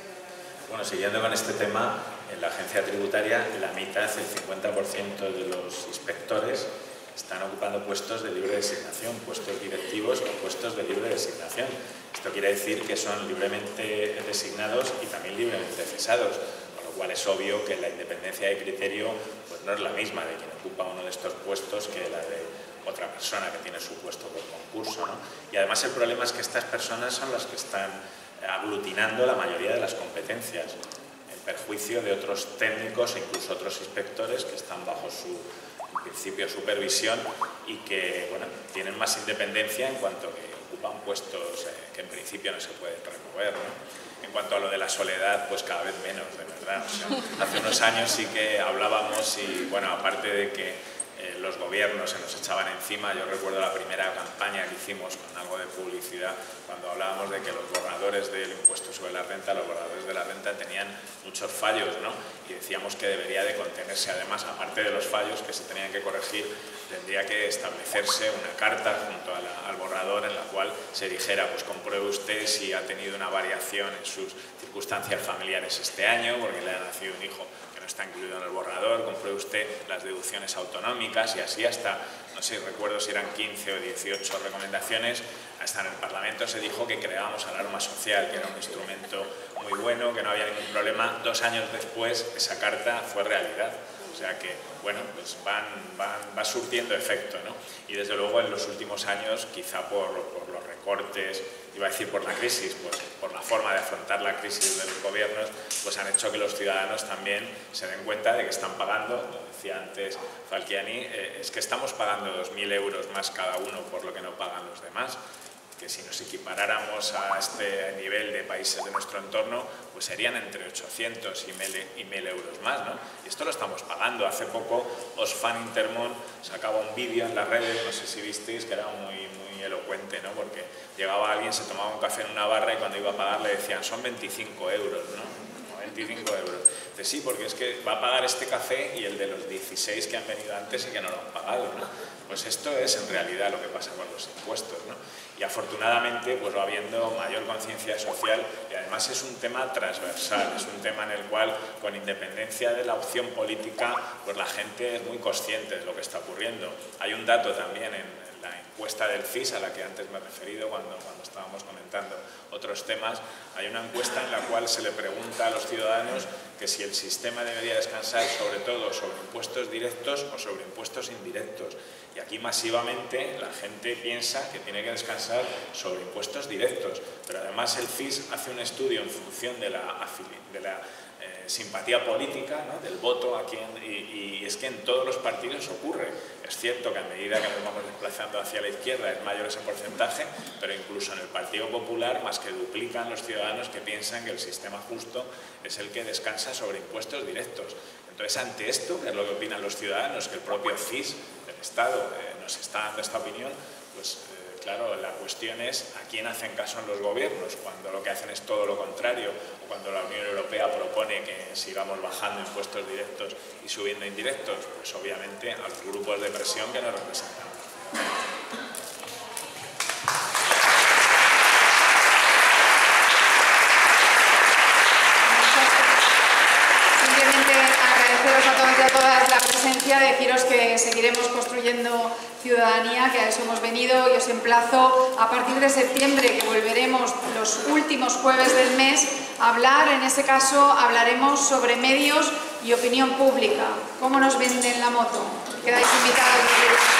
Bueno, siguiendo con este tema, en la agencia tributaria la mitad, el cincuenta por ciento de los inspectores están ocupando puestos de libre designación, puestos directivos o puestos de libre designación. Esto quiere decir que son libremente designados y también libremente cesados, con lo cual es obvio que la independencia de criterio pues no es la misma de quien ocupa uno de estos puestos que la de otra persona que tiene su puesto por concurso, ¿no? Y además el problema es que estas personas son las que están aglutinando la mayoría de las competencias, en perjuicio de otros técnicos e incluso otros inspectores que están bajo su en principio supervisión y que bueno, tienen más independencia en cuanto que ocupan puestos eh, que en principio no se pueden remover, ¿no? En cuanto a lo de la soledad, pues cada vez menos, de verdad. O sea, hace unos años sí que hablábamos y bueno, aparte de que Eh, los gobiernos se nos echaban encima. Yo recuerdo la primera campaña que hicimos con algo de publicidad cuando hablábamos de que los borradores del impuesto sobre la renta, los borradores de la renta tenían muchos fallos, ¿no? Y decíamos que debería de contenerse, además, aparte de los fallos que se tenían que corregir, tendría que establecerse una carta junto a la, al borrador en la cual se dijera, pues compruebe usted si ha tenido una variación en sus circunstancias familiares este año, porque le ha nacido un hijo que no está incluido en el borrador, compruebe usted las deducciones autonómicas y así hasta, no sé, recuerdo si eran quince o dieciocho recomendaciones, hasta en el Parlamento se dijo que creábamos alarma social, que era un instrumento muy bueno, que no había ningún problema. Dos años después esa carta fue realidad. O sea que, bueno, pues van, van, va surtiendo efecto, ¿no? Y desde luego en los últimos años, quizá por, por los recortes, iba a decir por la crisis, pues por la forma de afrontar la crisis de los gobiernos, pues han hecho que los ciudadanos también se den cuenta de que están pagando, lo decía antes Falciani, eh, es que estamos pagando dos mil euros más cada uno por lo que no pagan los demás, que si nos equiparáramos a este nivel de países de nuestro entorno, pues serían entre ochocientos y mil euros más, ¿no? Y esto lo estamos pagando. Hace poco Oxfam Intermón sacaba un vídeo en las redes, no sé si visteis, que era muy, muy elocuente, ¿no? Porque llegaba alguien, se tomaba un café en una barra y cuando iba a pagar le decían, son veinticinco euros, ¿no? veinticinco euros. Dice, sí, porque es que va a pagar este café y el de los dieciséis que han venido antes y que no lo han pagado, ¿no? Pues esto es en realidad lo que pasa con los impuestos, ¿no? Y afortunadamente pues va habiendo mayor conciencia social y además es un tema transversal, es un tema en el cual con independencia de la opción política pues la gente es muy consciente de lo que está ocurriendo. Hay un dato también en la encuesta del C I S a la que antes me he referido cuando, cuando estábamos comentando otros temas, hay una encuesta en la cual se le pregunta a los ciudadanos que si el sistema debería descansar sobre todo sobre impuestos directos o sobre impuestos indirectos. Y aquí masivamente la gente piensa que tiene que descansar sobre impuestos directos, pero además el C I S hace un estudio en función de la, de la eh, simpatía política, ¿no? Del voto a quien, y, y es que en todos los partidos ocurre. Es cierto que a medida que nos vamos desplazando hacia la izquierda es mayor ese porcentaje, pero incluso en el Partido Popular más que duplican los ciudadanos que piensan que el sistema justo es el que descansa sobre impuestos directos. Entonces, ante esto, que es lo que opinan los ciudadanos, que el propio C I S del Estado eh, nos está dando esta opinión, pues eh, claro, la cuestión es a quién hacen caso en los gobiernos, cuando lo que hacen es todo lo contrario, o cuando la Unión Europea propone que sigamos bajando impuestos directos y subiendo indirectos, pues obviamente a los grupos de presión que nos representan. Simplemente agradeceros a todos y a todas la presencia, deciros que seguiremos construyendo ciudadanía, que a eso hemos venido, y os emplazo a partir de septiembre, que volveremos los últimos jueves del mes, a hablar. En ese caso hablaremos sobre medios y opinión pública. ¿Cómo nos venden la moto? Quedáis invitados.